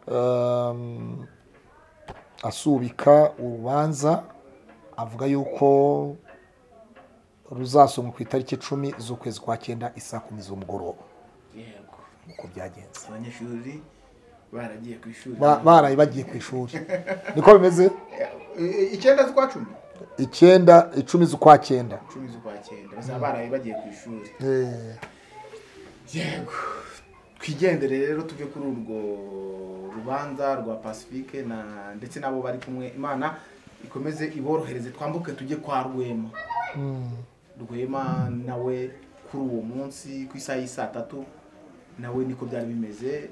asubika urubanza avuga yuko ruzasomwa ku itariki icumi z'ukwezi kwa cyenda isaa kumi z'umugoroba yego uko byagenze abanyeshuri baragiye ku ishuri baraye bagiye ku ishuri niko bimeze icyenda z'ukwa cumi icyenda icumi z'ukwa cyenda icumi z'ukwa cyenda bazaba baraye bagiye ku ishuri yego twigendere rero tuve kuri urwo rubanza rwa Pacifique na ndetse nabo bari kumwe Imana ikomeze iborohereze twambuke tujye kwa Rwema Rwema nawe kuri uwo munsi ku isaha y'isa tatu nawe niko byari bimeze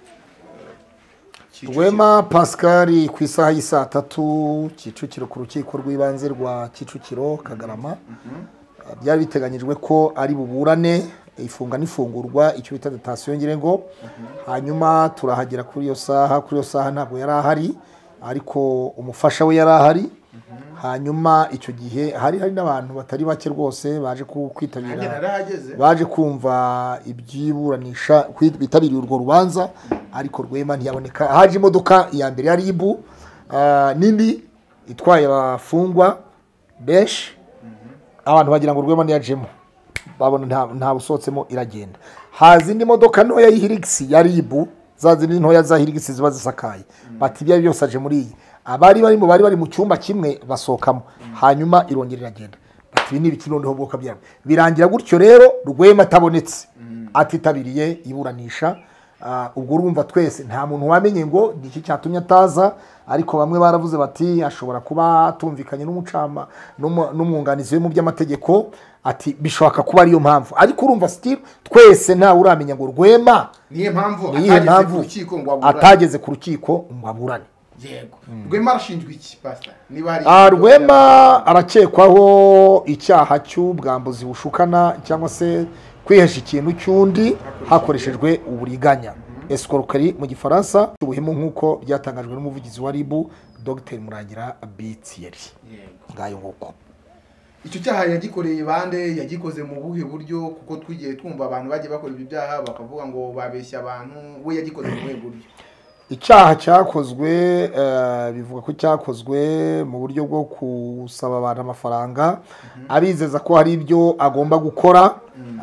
Rwema Pascal ku isaha y'isa tatu Kicukiro ku rukiko rw'ibanze rwa Kicukiro Kagarama byari biteganyijwe ko ari buburane ifunga n'ifungurwa icyo bita detention ngire ngo hanyuma turahagera kuri iyo saha kuri iyo saha ntabwo yari ahari ariko umufasha we yari ahari hanyuma icyo gihe hari hari n'abantu batari bake rwose baje kwitabira baje kumva ibyiburanisha bitabiriye urwo rubanza ariko Rwema ntiyaboneka haje imodoka ya mbere yari ibu nindi itwaye abafungwa besh abantu bagira ngo Rwema ntiyajemo babona nta nta busohotsemo iragenda haza indi modoka ntoya y'Hilux yari ibu zazindi ntoya za Hilux ziba zisakaye bati bya byose aje muri iyi abari bari mu bari bari mu cyumba kimwe basokamo hanyuma irongera iragenda bati ibi ni ibiki noneho bwo kabyara birangira gutyo rero Rwema atabonetse atitabiriye iburanisha ubwo urumva twese nta muntu wamenye ngo iki cyatumye ataza ariko bamwe baravuze bati ashobora kuba atumvikanye n'umucama n'umwunganizi we mu by'amategeko ati bishoboka kuba ariyo mpamvu ariko urumva still twese nta uramenya ngo Rwema niye mpamvu atageze ku rukiko ngo aburane atageze ku rukiko ngo aburane yego Rwema arashinjwa iki pastor niba hari ah Rwema arakekwaho icyaha cy'ubwambuzi bushukana cyangwa se kwihesha ikintu cyundi hakoreshejwe uburiganya escroquerie mu gifaransa ubuhemu nk'uko byatangajwe n'umuvugizi wa R I B Dr Murangira Thierry. Ngayo nguko icyo cyaha yagikoreye bande yagikoze mu buhe buryo kuko twigiye twumva abantu bagiye bakora ibi byaha bakavuga ngo babeshya abantu we yagikoze mu buhe buryo? Icyaha cyakozwe bivuga ko cyakozwe mu buryo bwo kusaba abantu amafaranga abizeza ko hari ibyo agomba gukora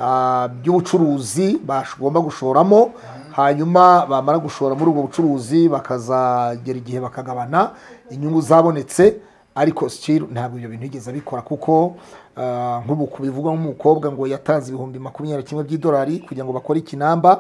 by'ubucuruzi bagomba gushoramo, hanyuma bamara gushora muri ubwo bucuruzi bakazagera igihe bakagabana inyungu zabonetse, ariko still ntabwo ibyo bintu yigeze abikora kuko nk'ubu kubivuga nk'umukobwa ngo yatanze ibihumbi makumyabiri na kimwe by'idolari kugira ngo bakore ikinamba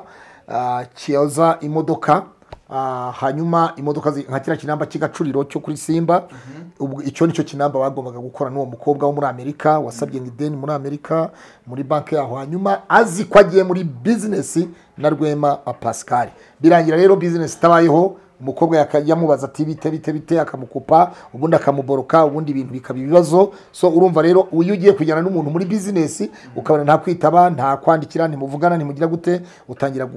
kiyoza imodoka. Uh, hanyuma imodoka nka kira kinamba kigacuriro cyo kuri Simba. Ubwo icyo nicyo kinamba bagombaga gukora n'uwo mukobwa wo muri Amerika wasabye ngideni muri Amerika muri banki yaho, hanyuma azi ko agiye muri business na Rwema Pascal. Birangira rero business tabayeho, umukobwa yakamubaza ati bite bite bite akamukupa, ubundi akamuboroka, ubundi ibintu bikaba ibibazo. So urumva rero uyu ugiye kujyana n'umuntu muri business ukabona nta kwitaba, nta kwandikira, ntimuvugana, ntimugira gute, utangira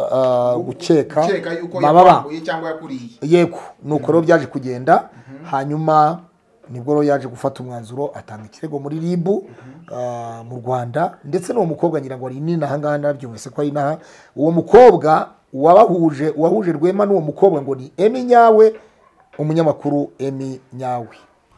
gukeka gukeka yuko yakwambuye cyangwa yakuriye. Yego nuko rero byaje kugenda. Hanyuma nibwo rero yaje gufata umwanzuro atanga ikirego muri R I B mu Rwanda, ndetse n'uwo mukobwa ngira ngo ari nina hangana nabyumvise ko ari naha. Uwo mukobwa wabahuje wahuje Rwema n'uwo mukobwa ngo ni Emi Nyawe, umunyamakuru Emi Nyawe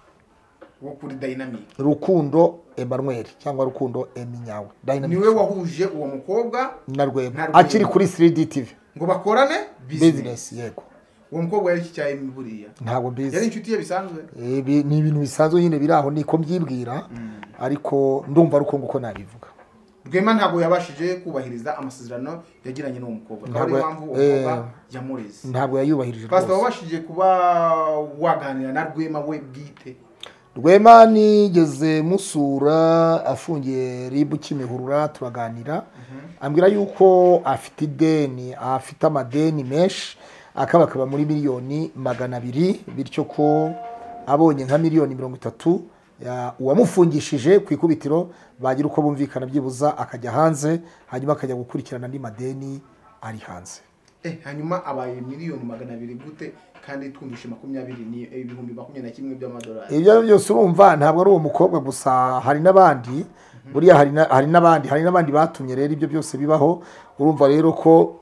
wo kuri Dynamic, Rukundo Emmanuel cyangwa Rukundo Emi Nyawe Dynamic niwe wahuje uwo mukobwa na Rwema akiri kuri three D T V ngo bakorane business. Yego uwo mukobwa yari cyaye miburiya ntabwo mbizi, yari inshuti ye bisanzwe. Eh ni ibintu bisanzwe nyine biraho niko mbyibwira, ariko ndumva ruko nguko nabivuga. Rwema ntabwo yabashije kubahiriza amasezerano yagiranye n'uwo mukobwa, kandi impamvu uwo mukobwa yamureze ntabwo yayubahirije. Pastor wabashije kuba waganira na Rwema we bwite? Rwema nigeze musura afungiye R I B Kimihurura turaganira, ambwira yuko afite ideni, afite amadeni menshi akaba akaba muri miliyoni magana abiri, bityo ko abonye nka miliyoni mirongo itatu uwamufungishije ku ikubitiro bagira uko bumvikana byibuza akajya hanze, hanyuma akajya gukurikirana andi madeni ari hanze. Eh hanyuma abaye miliyoni magana abiri gute kandi twumvishe makumyabiri ni ibihumbi makumyabiri na kimwe by'amadolari? Ibyo byose urumva ntabwo ari uwo mukobwa gusa, hari n'abandi buriya hari hari n'abandi hari n'abandi batumye rero ibyo byose bibaho. Urumva rero ko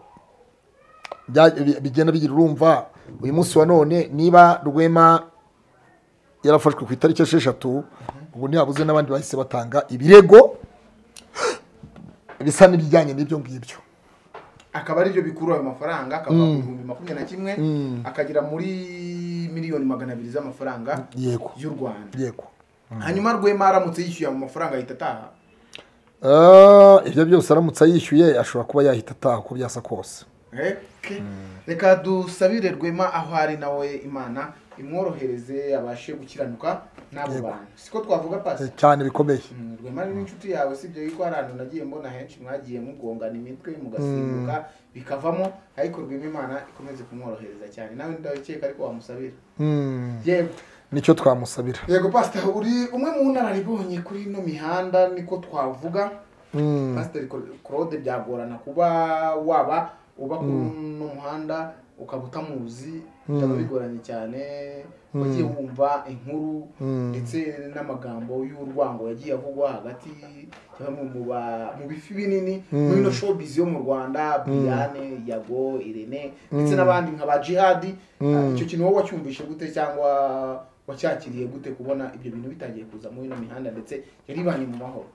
bigenda bigira, urumva uyu munsi wa none niba Rwema yarafashwe ku itariki esheshatu, ubu ntihabuze n'abandi bahise batanga ibirego bisa n'ibijyanye n'ibyo ngibyo, akaba ari byo bikuru ayo mafaranga akava ku bihumbi makumyabiri na kimwe akagira muri miliyoni magana abiri z'amafaranga y'u Rwanda. Yego hanyuma Rwema aramutse yishyuye mu mafaranga ahita ataha? Ibyo byose aramutse yishyuye ashobora kuba yahita ataha uko byasa kose. Reka dusabire Rwema aho ari nawe Imana imworohereze abashe gukiranuka n'abo bantu, siko twavuga Pastor cyane bikomeye. Rwema ni inshuti yawe, sibyo yuko arantu nagiye mbona henshi mwagiye mugongana imitwe mugasimbuka bikavamo, ariko Rwema Imana ikomeze kumworohereza cyane. Nawe ndabikeka ariko wamusabira. Yego nicyo twamusabira. Yego Pastor uri umwe mu nararibonye kuri no mihanda niko twavuga. Pastor Claude byagorana kuba waba uba ku muhanda ukaba utamuzi, byaba bigoranye cyane. Wagiye wumva inkuru ndetse n'amagambo y'urwango yagiye avugwa hagati y'amwe mu bifi binini muri no showbiz yo mu Rwanda, Briane, Yago, Irene ndetse n'abandi nka ba Jihad. Icyo kintu wowe wacyumvishe gute cyangwa wacyakiriye gute kubona ibyo bintu bitangiye kuza muri no mihanda ndetse yari banye mu mahoro?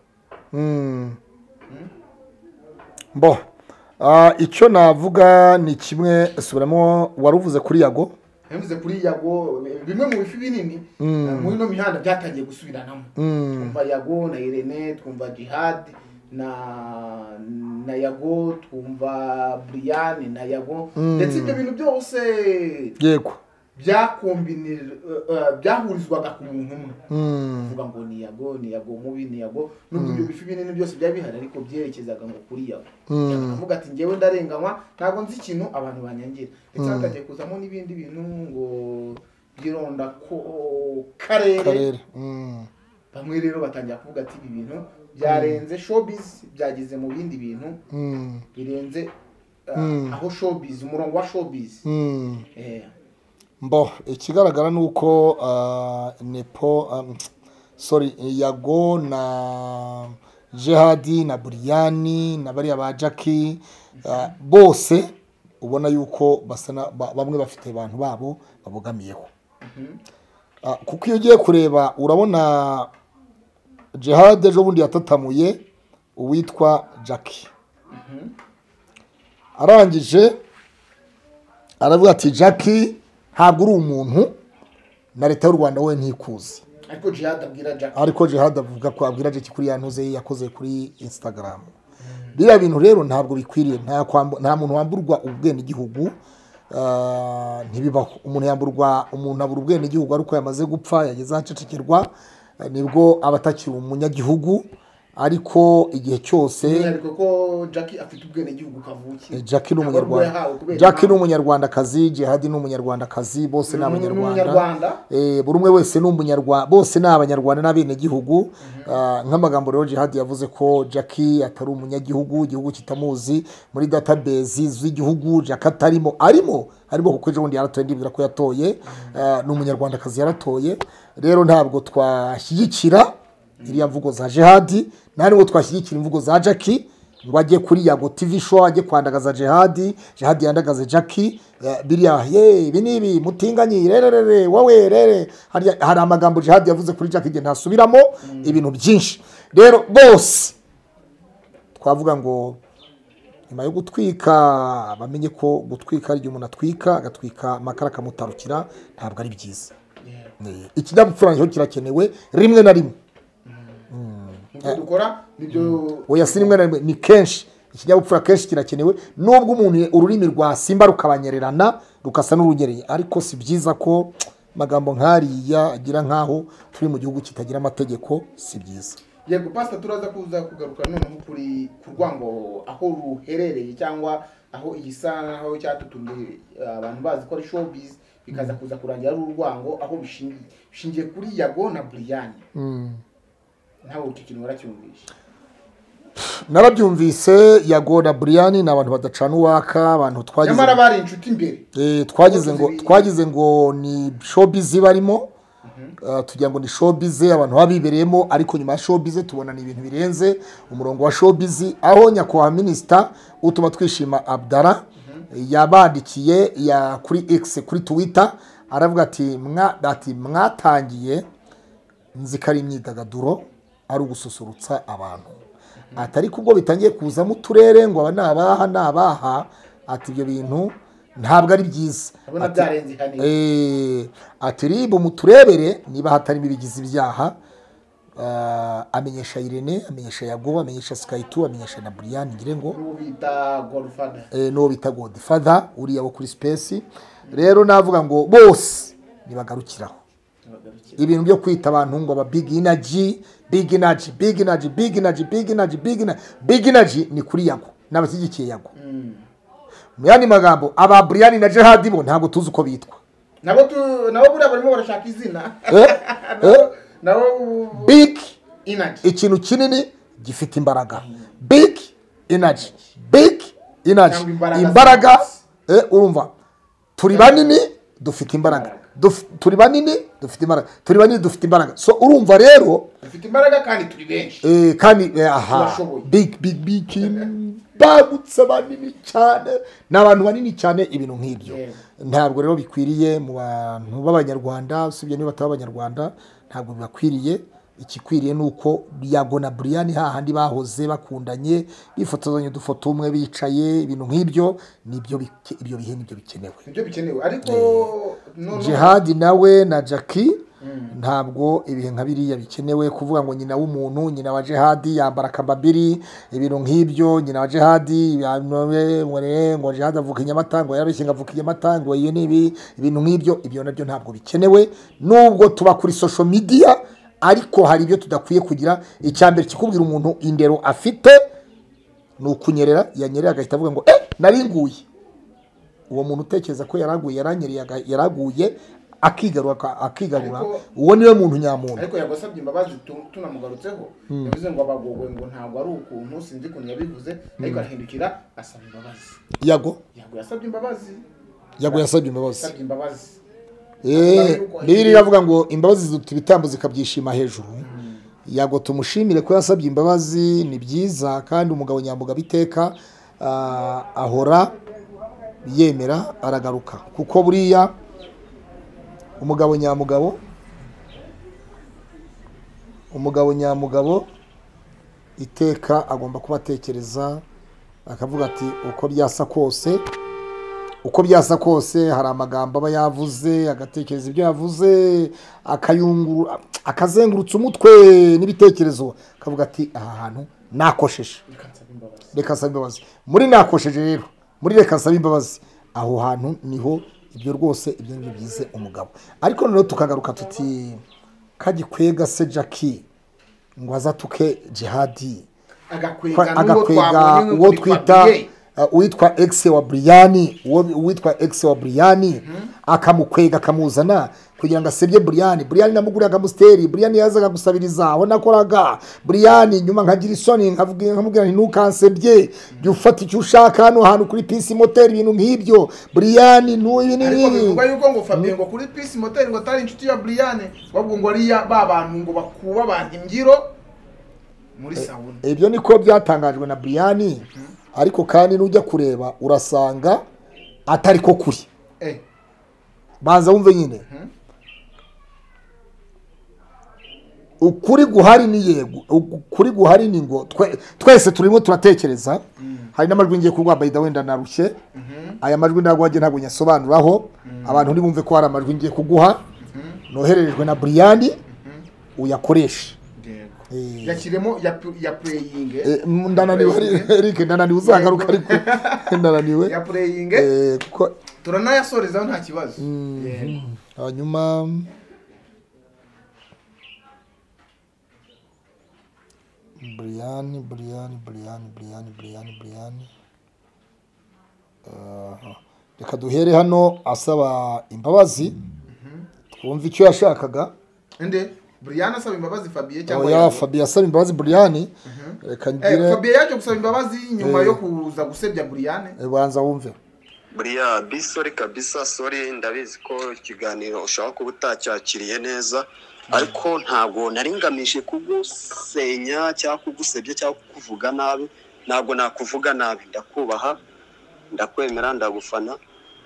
Bo icyo navuga ni kimwe, subiramo waruvuze kuri Yago. Yavuze kuri Yago bimwe mu bifi binini muri no mihanda byatangiye gusubiranamo. Twumva Yago na Irene, twumva Jihad na na Yago, twumva Briane na Yago, ndetse ibyo bintu byose yego byakombinira byahurizwaga ku muntu umwe. Uvuga ngo ni Yago ni Yago mubi ni Yago, nubwo ibyo bifi binini byose byari bihari ariko byerekezaga ngo kuri Yago. Akavuga ati ngewe ndarenganywa ntabwo nzi ikintu abantu banyangira, ndetse hatagiye kuzamo n'ibindi bintu ngo bironda ko karere. Bamwe rero batangira kuvuga ati ibi bintu byarenze showbiz, byageze mu bindi bintu birenze uh, aho showbiz umurongo wa showbiz Mm. eh Mbo ikigaragara nuko uh, Nepo um, sorry Yago na Jihadi na Briani na bariya ba Jackie uh, bose ubona yuko basana ba, bamwe bafite abantu babo babogamiyeho. Uh, kuko iyo ugiye kureba urabona Jihad ejo bundi yatatamuye uwitwa Jackie. Arangije aravuga ati Jackie ntabwo uri umuntu na leta y'u Rwanda we ntikuzi. ariko Jihad abwira Jackie Ariko Jihad avuga ko abwira Jackie kuri yantuze yakoze kuri Instagram. Biriya bintu rero ntabwo bikwiriye, nta nta muntu wamburwa ubwene igihugu. Uh, ntibibaho umuntu yamburwa umuntu abura ubwene igihugu ariko yamaze gupfa yageze acecekerwa uh, nibwo abatakiri umunyagihugu. Ariko igihe cyose ariko ko Jackie afite ubwene igihugu kavuki Jackie n'umunyarwanda Jackie n'umunyarwanda kazi Jihad n'umunyarwanda kazi bose n'abanyarwanda eh buri umwe wese n'umunyarwanda bose n'abanyarwanda n'abene gihugu. Nk'amagambo rero Jihad yavuze ko Jackie atari umunyagihugu igihugu kitamuzi muri database z'igihugu Jackie atarimo arimo arimo kuko ejo bundi yaratoye ndibwira ko yatoye n'umunyarwanda kazi yaratoye. Rero ntabwo twashyigikira iriya mvugo za Jihad nari ngo twashyigikira imvugo za Jackie ngo ajye kuri Yago T V show ajye kwandagaza Jihad Jihad yandagaze Jackie uh, biriya ye binibi mutinganyi rerere wowe rere hari hari amagambo Jihad yavuze kuri Jackie ntasubiramo mm. ibintu byinshi. Rero bose twavuga ngo nyuma yo gutwika bamenye ko gutwika ari umuntu atwika agatwika makara kamutarukira ntabwo ari byiza. Yeah. Ikinyabupfura cyo kirakenewe rimwe na rimwe. Nibyo dukora nibyo oya sinimwe na ni kenshi ikinyabupfura kenshi kirakenewe nubwo umuntu ururimi rwa simba rukabanyererana rukasa n'urunyereye ariko si byiza ko magambo nkariya agira nkaho turi mu gihugu kitagira amategeko si byiza. Yego pastor turaza kuza kugaruka noneho kuri kurwango aho ruherereye cyangwa aho igisa aho cyatutumye abantu bazi ko ari showbiz bikaza kuza kurangira ari urwango aho bishingiye bishingiye kuri Yago na Brian. Mm. Ntawe ukikintu waracyumvisha narabyumvise Yago na Brian ni abantu badacana uwaka abantu twagize nyamara bari inshuti imbere eh twagize ngo twagize ngo ni showbiz barimo uh, tugira ngo ni showbiz abantu babibereyemo ariko nyuma ya showbiz tubona ni ibintu birenze umurongo wa showbiz aho nyakwa minister utuma twishima Abdara yabandikiye ya kuri X kuri Twitter aravuga ati mwa ati mwatangiye nzikari imyidagaduro ari ugususurutsa abantu atari kubwo bitangiye kuza mu turere ngo aba nabaha nabaha ati ibyo bintu ntabwo ari byiza eh ati ribo muturebere niba hatari bigize ibyaha uh, amenyesha Irene amenyesha Yago amenyesha Skytu amenyesha na Brian ngire ngo no bita Godfather eh no bita Godfather uri yabo kuri space. Rero navuga ngo bose nibagarukiraho ibintu byo kwita abantu ngo aba big energy big energy big energy big energy big energy big energy big energy ni kuri Yago n'abashyigikiye Yago. Mm. Muyandi magambo aba Brian na Jihad bo ntabwo tuzi uko bitwa nabo tu nabo buri barimo barashaka izina eh nabo big energy ikintu kinini gifite imbaraga. Big energy big energy imbaraga eh urumva turi banini dufite imbaraga turi banini dufite imbaraga turi banini dufite imbaraga so urumva rero dufite imbaraga kandi turi benshi eh kandi aha big big big bagutse banini cyane n'abantu banini cyane ibintu nk'ibyo ntabwo rero bikwiriye mu bantu b'abanyarwanda usibye niba bataba abanyarwanda ntabwo bibakwiriye. Ikikwiriye nuko Yago na Brian hahandi bahoze bakundanye bifotozanya dufoto umwe bicaye ibintu nk'ibyo nibyo ibyo bihe nibyo bikenewe ibyo bikenewe ariko no Jihad nawe na Jackie mm. ntabwo ibihe nka biriya bikenewe kuvuga ngo nyina w'umuntu nyina wa Jihad yambara kambabiri ibintu nk'ibyo nyina wa Jihad yanwe ngore ngo Jihad avuka inyamatango yarabishye ngavuka inyamatango iyo nibi ibintu nk'ibyo ibyo nabyo ntabwo bikenewe nubwo tuba kuri social media ariko hari ibyo tudakwiye kugira. Icyambere kikubwira umuntu indero afite nukunyerera yanyerera agahita avuga ngo eh naringuye uwo muntu utekereza ko yaraguye yaranyereye yaraguye akigarura akigarura uwo niwe muntu nyamuntu. Ariko yagosabye imbabazi tunamugarutseho yavuze ngo abagogwe ngo ntabwo ari ukuntu sinzi kuntu yabivuze ariko arahindukira asaba imbabazi. Yago Yago yasabye imbabazi. Yago yasabye imbabazi. Yasabye imbabazi. Eh, biri iravuga ngo imbabazi ziduta ibitambo zikabyishima hejuru. Yago tumushimire ko yasabye imbabazi ni byiza kandi umugabo nyambuga biteka ahora yemera aragaruka kuko buriya umugabo nyamugabo umugabo nyamugabo iteka agomba kubatekereza akavuga ati uko byasa kose uko byasa kose hari amagambo aba yavuze agatekereza ibyo yavuze akayungura akazengurutsa umutwe n'ibitekerezo akavuga ati aha hantu nakosheje reka nsaba imbabazi. Muri nakosheje rero muri reka nsaba imbabazi aho hantu niho ibyo rwose ibyo ngibyo byize umugabo. Ariko noneho tukagaruka tuti kagikwega se Jackie ngo azatuke jihadi agakwega uwo twita uwitwa ex wa Brian uwo uwitwa ex wa Brian akamukwega akamuzana kugira ngo asebye Brian. Brian namuguriraga musteri, Brian yazaga gusabiriza aho nakoraga. Brian nyuma nkagira isoni nkavuga nkamubwira nti nukansebye jya ufata icyo ushaka hano hantu kuri Peace Motel ibintu nk'ibyo. Brian n'uyu ni ariko bivuga yuko ngo Fabien ngo kuri Peace Motel ngo atari inshuti ya Brian babwo ngo ari ba bantu ngo bakuba abantu imbyiro muri sauna. Ibyo niko byatangajwe na Brian ariko kandi nujya kureba urasanga atari ko kuri. Eh banza wumve nyine ukuri guhari ni yego ukuri guhari ni ngo twese turimo turatekereza. Hari n'amajwi ngiye kurwa by the way ndanarushye aya majwi ndagwaje ntabwo nyasobanuraho abantu ndi bumve ko hari amajwi ngiye kuguha nohererejwe na Brian uyakoresha yakiremo ya playing ndananiwe Eric ndananiwe uzagaruka ariko ndananiwe ya playing kuko turanayasorezaho nta kibazo. Hanyuma Brian Brian Brian Brian Brian Brian reka duhere hano asaba imbabazi twumva icyo yashakaga. Ende Brian asaba imbabazi Fabien cyangwa ya Fabien asaba imbabazi Brian. Reka ngire Fabien yaje gusaba imbabazi nyuma yo kuza gusebya Brian. Banza wumve. Buriya bisori kabisa sorry ndabizi ko ikiganiro ushaka kuba utacyakiriye neza ariko ntabwo naringamije kugusenya cyangwa kugusebya cyangwa kuvuga nabi. Ntabwo nakuvuga nabi ndakubaha ndakwemera ndagufana.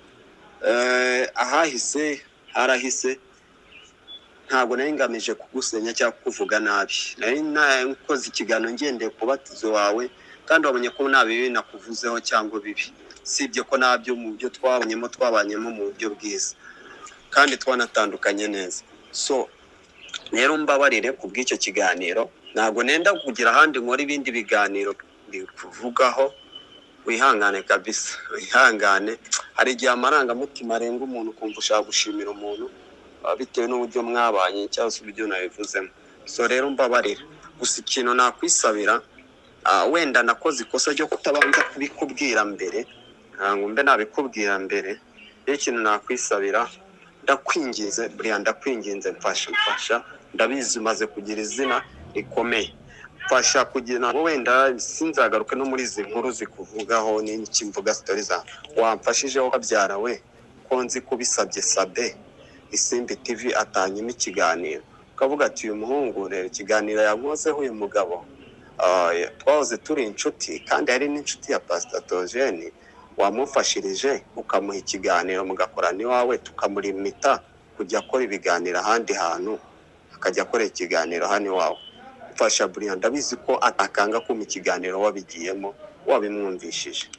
Eh ahahise harahise ntabwo naringamije kugusenya cyangwa kuvuga nabi. Nari nakoze ikiganiro ngendeye kubatizo wawe kandi wabonye ko nabi nakuvuzeho cyangwa bibi. Sibye ko nabyo mu byo twabanyemo twabanyemo mu buryo bwiza kandi twanatandukanye neza. So rero mbabarire kubw'icyo kiganiro ntabwo nenda kugira handi nkora ibindi biganiro kuvugaho. Wihangane kabisa wihangane. Hari igihe amarangamutima arenga umuntu kumva ushaka gushimira umuntu bitewe n'uburyo mwabanye cyangwa se uburyo nabivuzemo. So rero mbabarire gusa ikintu nakwisabira wenda nakoze ikosa ryo kutabanza kubikubwira mbere ngo mbe nabikubwira mbere. Ikintu nakwisabira ndakwinginze Brian ndakwinginze mfasha mfasha ndabizi umaze kugira izina rikomeye mfasha kugira ngo wenda sinzagaruke no muri izi nkuru zikuvugaho n'iki mvuga story za wamfashijeho kabyara we ko nzi kubisabye Sabe Isimbi T V atanyima ikiganiro kavuga ati uyu muhungu rero ikiganiro yagozeho uyu mugabo twahoze turi inshuti kandi ari n'inshuti ya Pastor Togene wamufashirije ukamuha ikiganiro mugakorana iwawe tukamurimita kujya akora ibiganiro ahandi hantu akajya akora ikiganiro hano iwawe. Mfasha Brian ndabizi ko atakanga kuma ikiganiro wabigiyemo wabimwumvishije.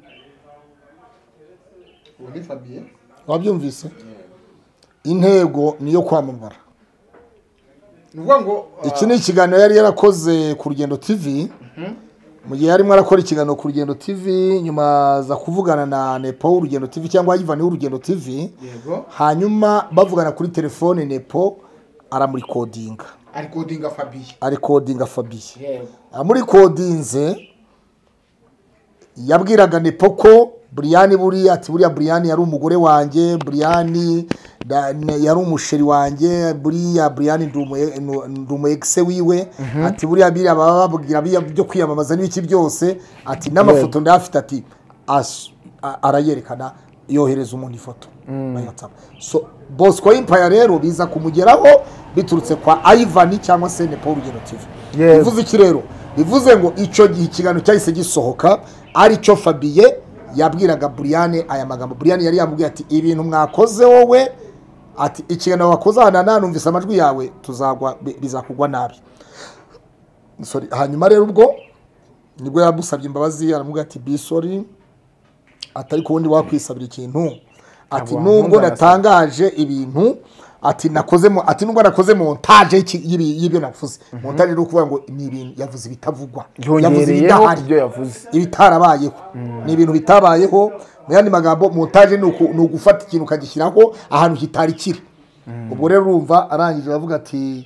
Undi Fabien wabyumvise intego niyo kwamamara. Nuvuga ngo iki ni ikiganiro yari yarakoze ku Rugendo T V mu gihe yarimo arakora ikiganiro ku Rugendo T V nyuma za kuvugana na Nepo Urugendo T V cyangwa Ivan Urugendo T V. Hanyuma bavugana kuri telefone Nepo aramuri codinga ari codinga Fabien ari codinga Fabien amuri codinze yabwiraga Nepo ko Brian buriya ati buriya Brian yari umugore wanjye, Brian yari umusheri wanjye, buriya Brian ndumu exe wiwe, ati buriya biriya baba babwira byo kwiyamamaza n'ibiki byose, ati n'amafoto ndafite, ati arayerekana yohereza umuntu ifoto. So Bosco Empire rero biza kumugeraho biturutse kwa Ivan cyangwa se ne Paul Rugero T V. Bivuze iki rero? Bivuze ngo ico gihe ikigano cyahise gisohoka ari cyo Fabien yabwiraga Brian aya magambo. Brian yari yamubwiye ati ibintu mwakoze wowe, ati ikigano wakoze hana nanumvise amajwi yawe tuzagwa bizakugwa nabi. Sorry, hanyuma rero ubwo nibwo yabusabye imbabazi aramubwira ati be sorry, atari ko wundi wakwisabira ikintu, ati nubwo natangaje ibintu, ati nakozemo, ati nubwo nakoze montage y'ibyo navuze. Montage rero kuvuga ngo ni ibintu yavuze bitavugwa, yavuze ibidahari, ibyo yavuze ibitarabayeho, ni ibintu bitabayeho. Mu yandi magambo montage ni ugufata ikintu kagishyiraho ahantu kitari kiri. Ubwo rero urumva arangije bavuga ati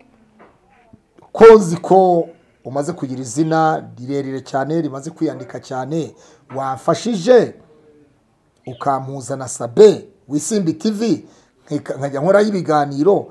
kozi ko umaze kugira izina rirerire cyane, rimaze kwiyandika cyane, wafashije ukampuzana Sabe w'Isimbi T V nkajya nkora y'ibiganiro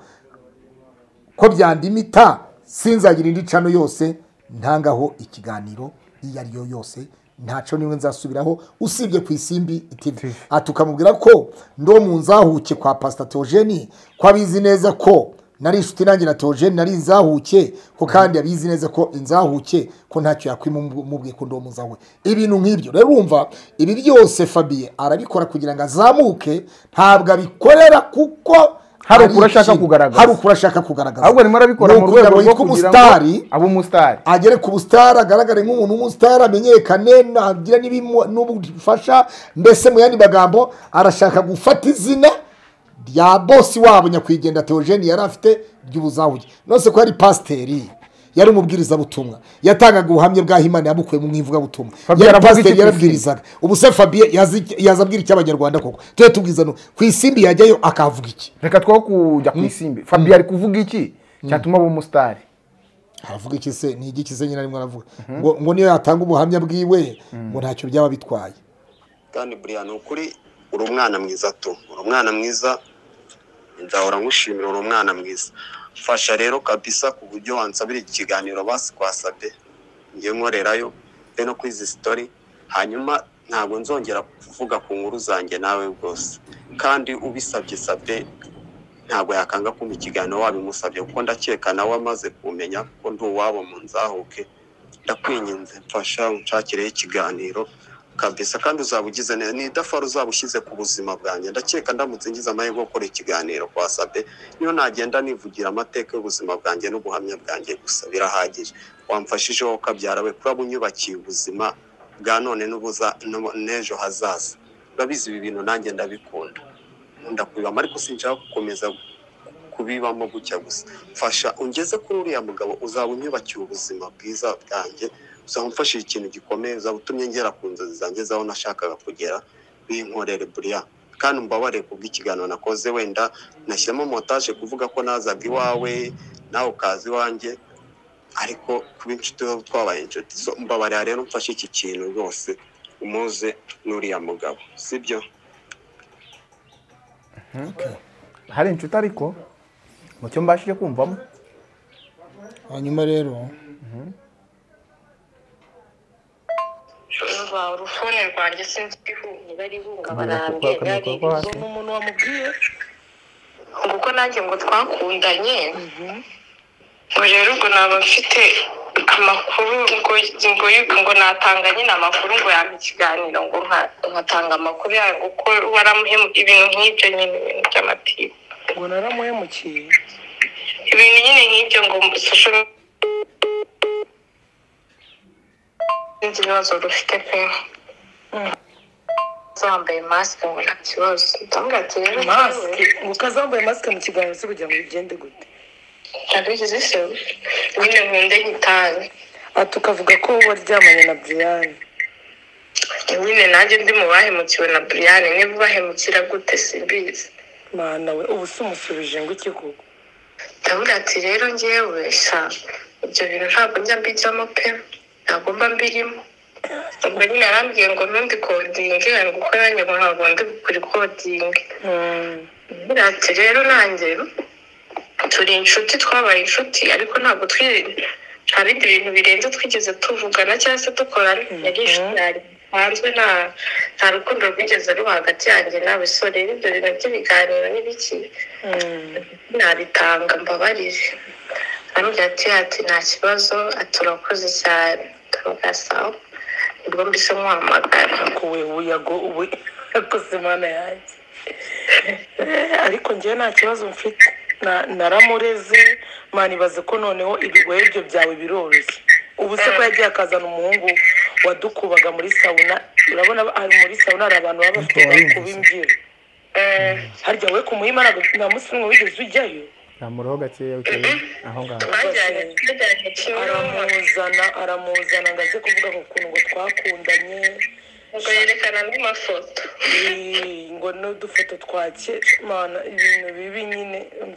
ko byandimita, sinzagira indi cano yose ntangaho ikiganiro iyo ari yo yose, ntaco niwe nzasubiraho usibye ku Isimbi T V. Atukamubwira ko ndo mu nzahuke kwa Pastor Theogene, ko abizi neza ko nari inshuti nanjye na Theogene, nari nzahuke ko kandi abizi neza ko inzahuke ko ntacyo yakwimubwiye ko ndo mu nzahuke. Ibintu nk'ibyo rero urumva ibi byose Fabien arabikora kugira ngo azamuke, ntabwo abikorera kuko hari ukurashaka kugaragaza, hari ukurashaka kugaragaza, ahubwo arimo arabikora mu rwego rwo kugira ngo abo umustar agere ku bustar, agaragare nk'umuntu w'umustar, amenyekane, nagira n'ubufasha. Mbese mu yandi magambo arashaka gufata izina rya boss wabo nyakwigenda Theogene yari afite by'ubuzahuye. Nose ko yari pasteri, yari umubwiriza butumwa, yatangaga ubuhamye bwa Imana yabukuye mu mwivuga butumwa, yari pasteri, yarabwirizaga. Ubu se Fabien yazabwira iki abanyarwanda koko? Tuye tubwizano ku Isimbi yajyayo akavuga iki? Reka two kujya ku Isimbi. Fabien ari kuvuga iki cyatuma abo umustar? Aravuga iki se? Ni igiki se nyina rimwe aravuga ngo ngo niyo yatanga ubuhamya bwiwe ngo ntacyo byaba bitwaye. Kandi Brian ukuri uri umwana mwiza tu, uri umwana mwiza, nzahora ngushimira, uri umwana mwiza. Fasha rero kabisa ku buryo wansabira ikiganiro basi kwa Sabe ngiye nkorerayo be no kwizi story, hanyuma ntabwo nzongera kuvuga ku nkuru zanjye nawe bwose. Kandi ubisabye Sabe ntabwo yakanga kumpa ikiganiro wabimusabye, kuko ndakeka nawe amaze kumenya ko ndi uwabo mu nzahuke. Ndakwinginze mfasha unshakire ikiganiro kabisa, kandi uzabugize neza, ni dafaro uzabushyize ku buzima bwanjye. Ndakeka ndamutse ngize amahirwe yo gukora ikiganiro kwa Sabe, niyo nagenda nivugira amateka y'ubuzima bwanjye n'ubuhamya bwanjye gusa birahagije. Wamfashijeho kabyara we, kuba bunyubakiye ubuzima bwa none n'ubuza n'ejo hazaza. Urabizi ibi bintu nanjye ndabikunda, ndakubibamo, ariko sinshaka gukomeza kubibamo gutya gusa. Fasha ungeze kuri uriya mugabo, uzabunyubakiye ubuzima bwiza bwanjye, uzamfasha ikintu gikomeye, uzabutumye ngera ku nzozi zanjye zaho nashakaga kugera. Binkorere Brian, kandi mbabare kubw'ikiganiro nakoze, wenda nashyiramo montage kuvuga ko nazaga iwawe nawe ukazi wanjye, ariko kuba inshuti twabaye inshuti. So mbabare rero mfashe iki kintu rwose, umuze n'uriya mugabo, sibyo? Okay. Hari inshuti ariko mu cyo mbashije kumvamo. Hanyuma rero Shobora urufone rwanjye sinzi ihuye bari bunga barambye yari umuntu wamubwiye nguko nanjye ngo twakundanye. Ngo rero ngo naba mfite amakuru ngo ngo ngo natanga nyine amakuru ngo yampa ikiganiro ngo nkatanga amakuru yayo uko waramuhemu ibintu nk'ibyo nyine ibintu by'amatiku ngo naramuhemukiye ibintu nyine nk'ibyo ngo social inzi ibibazo rufite pe zambaye mask ngo nta kibazo ndangati rero mask ngo kazambaye mask mu kiganiro se kugira ngo bigende gute ndabigize se nyine nkunda gitari atukavuga ko waryamanye na Brian nyine nanjye ndi mu bahemukiwe na Brian niba bahemukira gute simbizi mana we ubu sumusubije ngo iki kuko ndavuga ati rero ngewe sha ibyo bintu ntabwo njya mbijyamo pe ntabwo mba mbirimo ubwo nyine arambwiye ngo ntundi kodingi ari gukora nanjye ngo ntabwo ndi kuri kodingi ati rero nanjye turi inshuti twabaye inshuti ariko ntabwo twiri nta bindi bintu birenze twigeze tuvugana cyangwa se dukorana yari inshuti hanzwe nta nta rukundo rwigeze ruba hagati yanjye nawe so rero ibyo bintu by'ibiganiro n'ibiki nabitanga mbabarire arambwira ati ati nta kibazo ati urakoze cyane tugasaho ubwo mbise muhamagara kuwe uyago uwe akoze mana yanjye ariko njye nta kibazo mfite naramureze mani baze ko noneho ibigoye byo byawe biroroshye ubu se ko yagiye akazana umuhungu wadukubaga muri sauna urabona ari muri sauna ari abantu baba bafite kubimbyira harya we kumuhima nta musi n'umwe wigeze ujyayo namuroho gakeya utari aho ngaho aramuzana aramuzana ngo aze kuvuga ku kuntu ngo twakundanye ngo yerekana n'amafoto ngo n'udufoto twake mana ibintu bibi nyine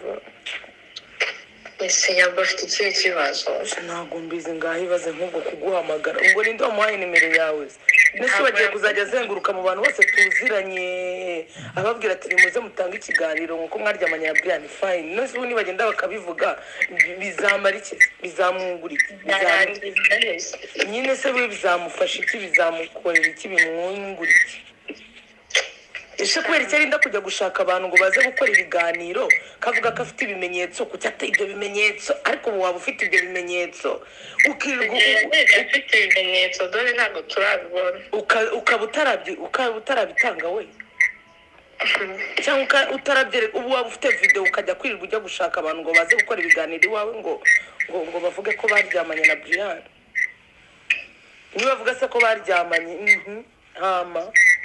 ese yaba afite ikihe kibazo ntabwo mbizi ngaho ibaze nk'ubwo kuguhamagara ubwo ninde wamuhaye nimero yawe nese bagiye kuzajya azenguruka mu bantu bose tuziranye ababwira ati nimuze mutange ikiganiro nk'uko mwaryamanye na Brian fine nese ubu nibagenda bakabivuga bizamara iki bizamwungura iki nyine se we bizamufasha iki bizamukorera iki bimwungura iki ese kubera icyo arinda kujya gushaka abantu ngo baze gukora ibiganiro kavuga ko afite ibimenyetso kuki ate ibyo bimenyetso ariko ubu waba ufite ibyo bimenyetso ukirirwa ufite ibimenyetso dore ntabwo turabibona ukaba utarabitanga we cyangwa utarabyereka ubu waba ufite video ukajya kwirirwa ujya gushaka abantu ngo baze gukora ibiganiro iwawe ngo ngo ngo bavuge ko baryamanye na Brian niba bavuga se ko baryamanye hama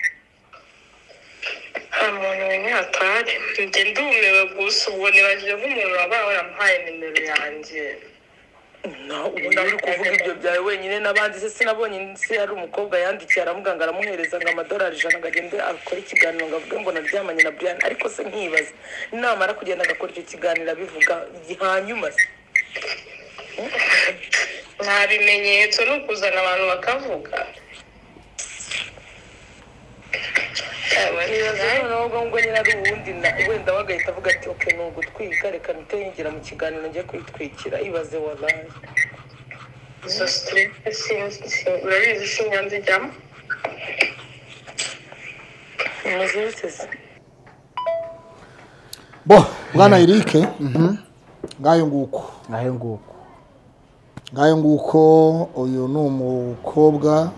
umuntu w'inyahatari njye ndumiwe gusa ubwo nibagiwe nk'umuntu wabaye waramuhaye nimero yanjye ubundi uri kuvuga ibyo byawe wenyine n'abandi se sinabonye se yari umukobwa yandikiye aramuga ngo aramuhereza ngo amadolari ijana ngo agende akore ikiganiro ngo avuge ngo naryamanye na Brian ariko se nkibaza namara kugenda agakora icyo kiganiro abivuga hanyuma se nta bimenyetso ni ukuzana abantu bakavuga nubwo ngo nyine ari uwundi wenda wagahita avuga ati oke ni ugutwika reka ntitengera mu kiganiro njye kwitwikira ibaze wabaye izo sitiresi urabizi si nyanza ijyamo umeze biteze bo bwana Eric ngayo nguko ngayo nguko ngayo nguko uyu ni umukobwa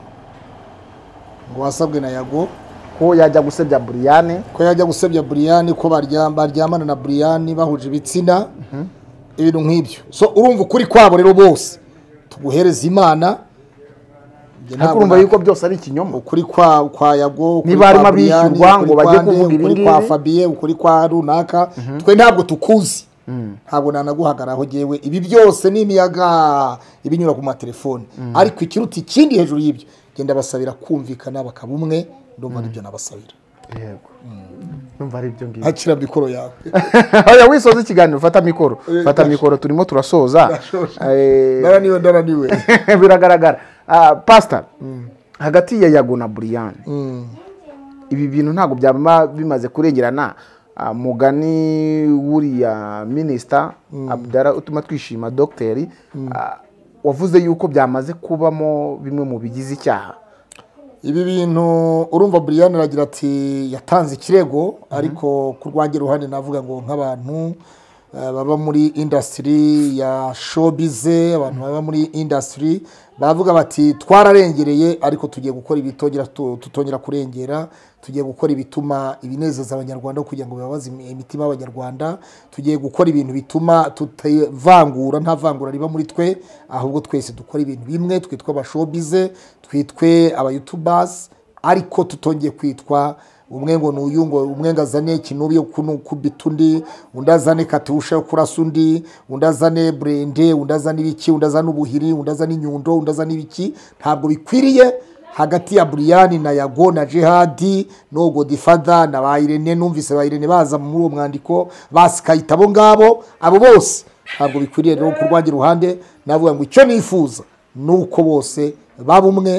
ngo wasabwe na Yago ko yajya gusebya Brian ko yajya gusebya Brian ko baryama baryamana na Brian bahuje ibitsina ibintu nk'ibyo so urumva kuri kwabo rero bose tuguhereza Imana ntabwo urumva yuko byose ari ikinyoma ukuri kwa kwa Yago niba arimo abishyurwa ngo bajye kuvuga ibindi kwa Fabien ukuri kwa runaka twe ntabwo tukuzi ntabwo nanaguhagaraho jewe ibi byose n'imiyaga ibinyura ku matelefone ariko ikiruta ikindi hejuru y'ibyo genda basabira kumvikana bakabumwe ndumva aribyo nabasabira yego ndumva aribyo ngiye akira mikoro yawe oya wisoza ikiganiro fata mikoro fata mikoro turimo turasoza eh naraniwe naraniwe biragaragara pastor hagati ya Yago na Brian ibi bintu ntago byaba bimaze kurengerana mugani wuriya minister Abdara utuma twishima docteur wavuze yuko byamaze kubamo bimwe mu bigize icyaha ibi bintu urumva Brian aragira ati yatanze ikirego ariko kurwangira ruhande navuga ngo nk'abantu baba muri industry ya showbiz abantu baba muri industry bavuga bati twararengereye ariko tugiye gukora ibitongera tutongera kurengera tugiye gukora ibituma ibinezeza abanyarwanda kugira ngo babaze imitima y'abanyarwanda tugiye gukora ibintu bituma tutavangura nta vangura riba muri twe ahubwo twese dukora ibintu bimwe twitwa abashowbiz twitwe aba youtubers ariko tutongeye kwitwa umwe ngo nuyu ngo umwe ngazane kinubi yo kubita undi undazane katusha yo kurasa undi undazane brende undazane ibiki undazane ubuhiri undazane inyundo undazane ibiki ntabwo bikwiriye hagati ya Brian na Yago na Jihad no Godfather na Bayirene numvise Bayirene baza muri uwo mwandiko basikayita abo ngabo abo bose ntabwo bikwiriye rero kurwangira ruhande navuga ngo icyo nifuza nuko bose babumwe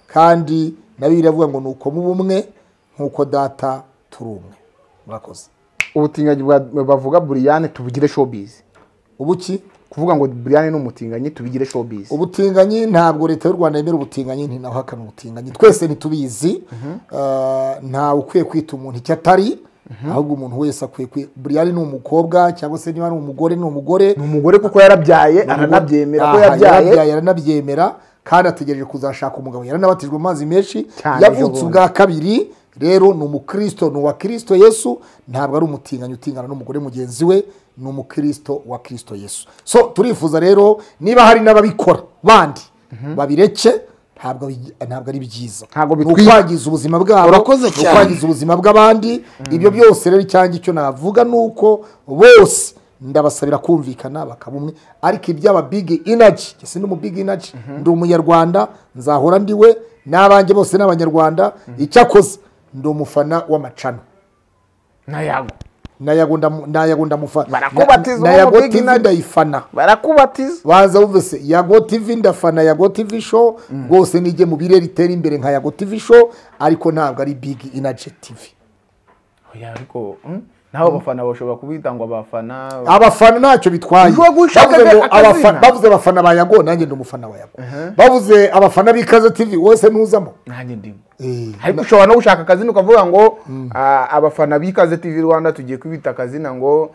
kandi na Bibiliya iravuga ngo nuko mu bumwe nkuko data turi umwe. Murakoze. Ubutinganyi bavuga Brian tubugire showbiz. Ubuki kuvuga ngo Brian ni umutinganyi tubigire showbiz. Ubutinganyi ntabwo leta y'u Rwanda yemera ubutinganyi, nti naho hakana ubutinganyi. Twese ntitubizi. Uh, nta ukwiye kwita umuntu icyo atari. Ahubwo umuntu wese akwiye kwi Brian ni umukobwa cyangwa se niba ari umugore ni umugore. Ni umugore kuko yarabyaye aranabyemera ko yabyaye. Yaranabyemera kandi ategereje kuzashaka umugabo. Yaranabatijwe amazi menshi. Yavutse ubwa kabiri. Rero ni umukristo, ni uwa Kristo Yesu, ntabwo ari umutinganyi utingana n'umugore mugenzi we, ni umukristo wa Kristo Yesu. So turifuza rero niba hari n'ababikora bandi babireke, ntabwo ntabwo ari byiza. Ntabwo bitwagiza ubuzima bwabo, urakoze cyane, bitwagiza ubuzima bw'abandi. Ibyo byose rero icyangi cyo navuga nuko bose ndabasabira kumvikana bakabumwe, ariko ibyaba big energy, kese ndi mu big energy, ndi umunyarwanda, nzahora ndiwe n'abanje bose n'abanyarwanda. Icyakoze ndi umufana w'amacano nayago nayago nayago ndamufana barakubatiza nayago T V ndayifana barakubatiza waza uvese Yago T V ndafana Yago T V show rwose nige mu birere itera imbere nka Yago T V show, ariko ntabwo ari big energy T V. Oya ariko naho abafana bashobora kubita ngo abafana abafana ntacyo bitwaye. Bavuze abafana ba Yago, nanjye ndi umufana wa Yago. Bavuze abafana b'Ikaze T V, wese ntuzamo, nanjye ndimo. Ariko ushobora no gushaka akazina ukavuga ngo abafana b'Ikaze T V Rwanda tugiye kwibita akazina ngo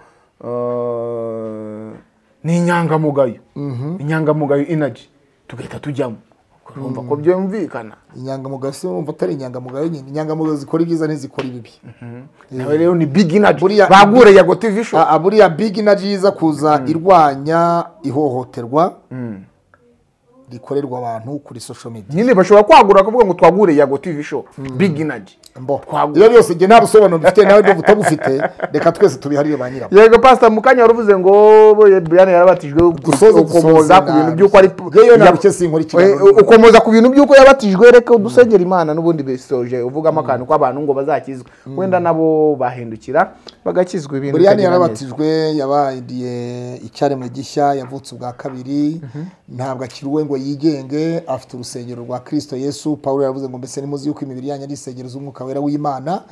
ni inyangamugayo, inyangamugayo energy, tugahita tujyamo. Urumva ko byumvikana. Inyangamugayo se urumva atari inyangamugayo nyine. Inyangamugayo zikora ibyiza ntizikora ibibi. Nawe rero ni big energy bagure Yago T V show. A buriya big energy iza kuza irwanya ihohoterwa rikorerwa abantu kuri social media. Nyine bashobora kwagura kuvuga ngo twagure Yago T V show big energy. Mbo iyo byose nge nta busobanuro bifite, nawe bwo butagufite, reka twese tubiharire ba nyirabo. Yego pastor mukanya waruvuze ngo Brian yarabatijwe ukomoza ku bintu byuko ari yeyo nabuke sinkora ikiganiro, ukomoza ku bintu byuko yabatijwe, reka udusengera Imana n'ubundi besoje uvugamo akantu ko abantu ngo bazakizwe, wenda nabo bahindukira bagakizwa ibintu. Brian yarabatijwe, yabaye icyaremwe gishya, yavutse ubwa kabiri, ntabwo akiriwe ngo yigenge, afite urusengero rwa Kristo Yesu. Paulo yaravuze ngo mbese nimuzi yuko imibiri yanyu ari isengero z'umwuka wera w'Imana,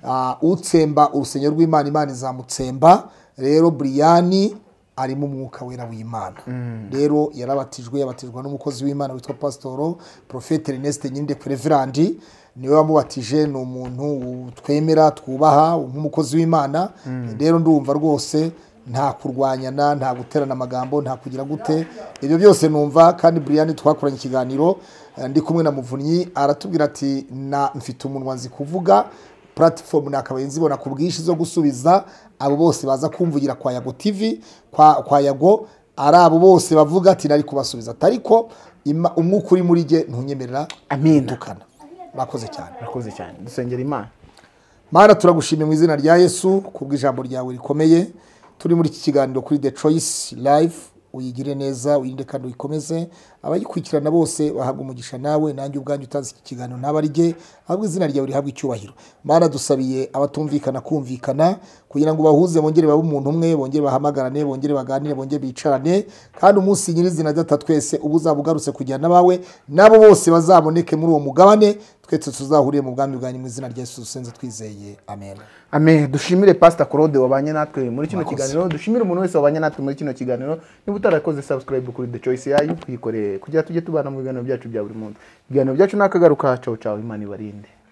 utsemba urusengero rw'Imana Imana izamutsemba. Rero Brian ari mu mwuka wera w'Imana. Rero yarabatijwe, yabatijwe n'umukozi w'Imana witwa Pastor Prophet Ernest Nyinde Reverend, niwe wamubatije. Ni umuntu twemera twubaha nk'umukozi w'Imana. Rero ndumva rwose nta kurwanyana, nta guterana amagambo, nta kugira gute, ibyo byose numva. Kandi Brian twakoranye ikiganiro ndi kumwe na Muvunyi, aratubwira ati na mfite umunwa nzi kuvuga, platform nakabaye nzibona ku bwinshi zo gusubiza abo bose baza kumvugira kwa Yago T V, kwa kwa Yago, ari abo bose bavuga ati nari kubasubiza, ariko umwuka uri muri je ntunyemerera. Amen. Dukana bakoze cyane, bakoze cyane, dusengera Imana. Mana turagushimye mu izina rya Yesu kubw'ijambo ryawe rikomeye. Turi muri iki kiganiro kuri The Choice Live, uyigire neza, uyinde kandi uyikomeze. Abayikurikirana bose bahabwa umugisha, nawe nanjye ubwanjye utazi iki kiganiro ntabarige, ahubwo izina ryawe rihabwa icyubahiro. Mana dusabiye abatumvikana kumvikana, kugira ngo bahuze, bongere babe umuntu umwe, bongere bahamagarane, bongere baganire, bongere bicarane, kandi umunsi nyirizina data twese ubuzabugarutse kugira nabawe nabo bose bazaboneke muri uwo mugabane, twese tuzahuriye mu bwami bwanyu mu izina rya Yesu dusenze twizeye. Amen. Amen. Dushimire Pastor Claude wabanye natwe muri kino kiganiro, dushimire umuntu wese wabanye natwe muri kino kiganiro. Niba utarakoze subscribe kuri The Choice yayo, twikore kugira tujye tubana mu biganiro byacu bya buri munsi. Ibiganiro byacu nakagaruka. Ciao ciao, Imana ibarinde.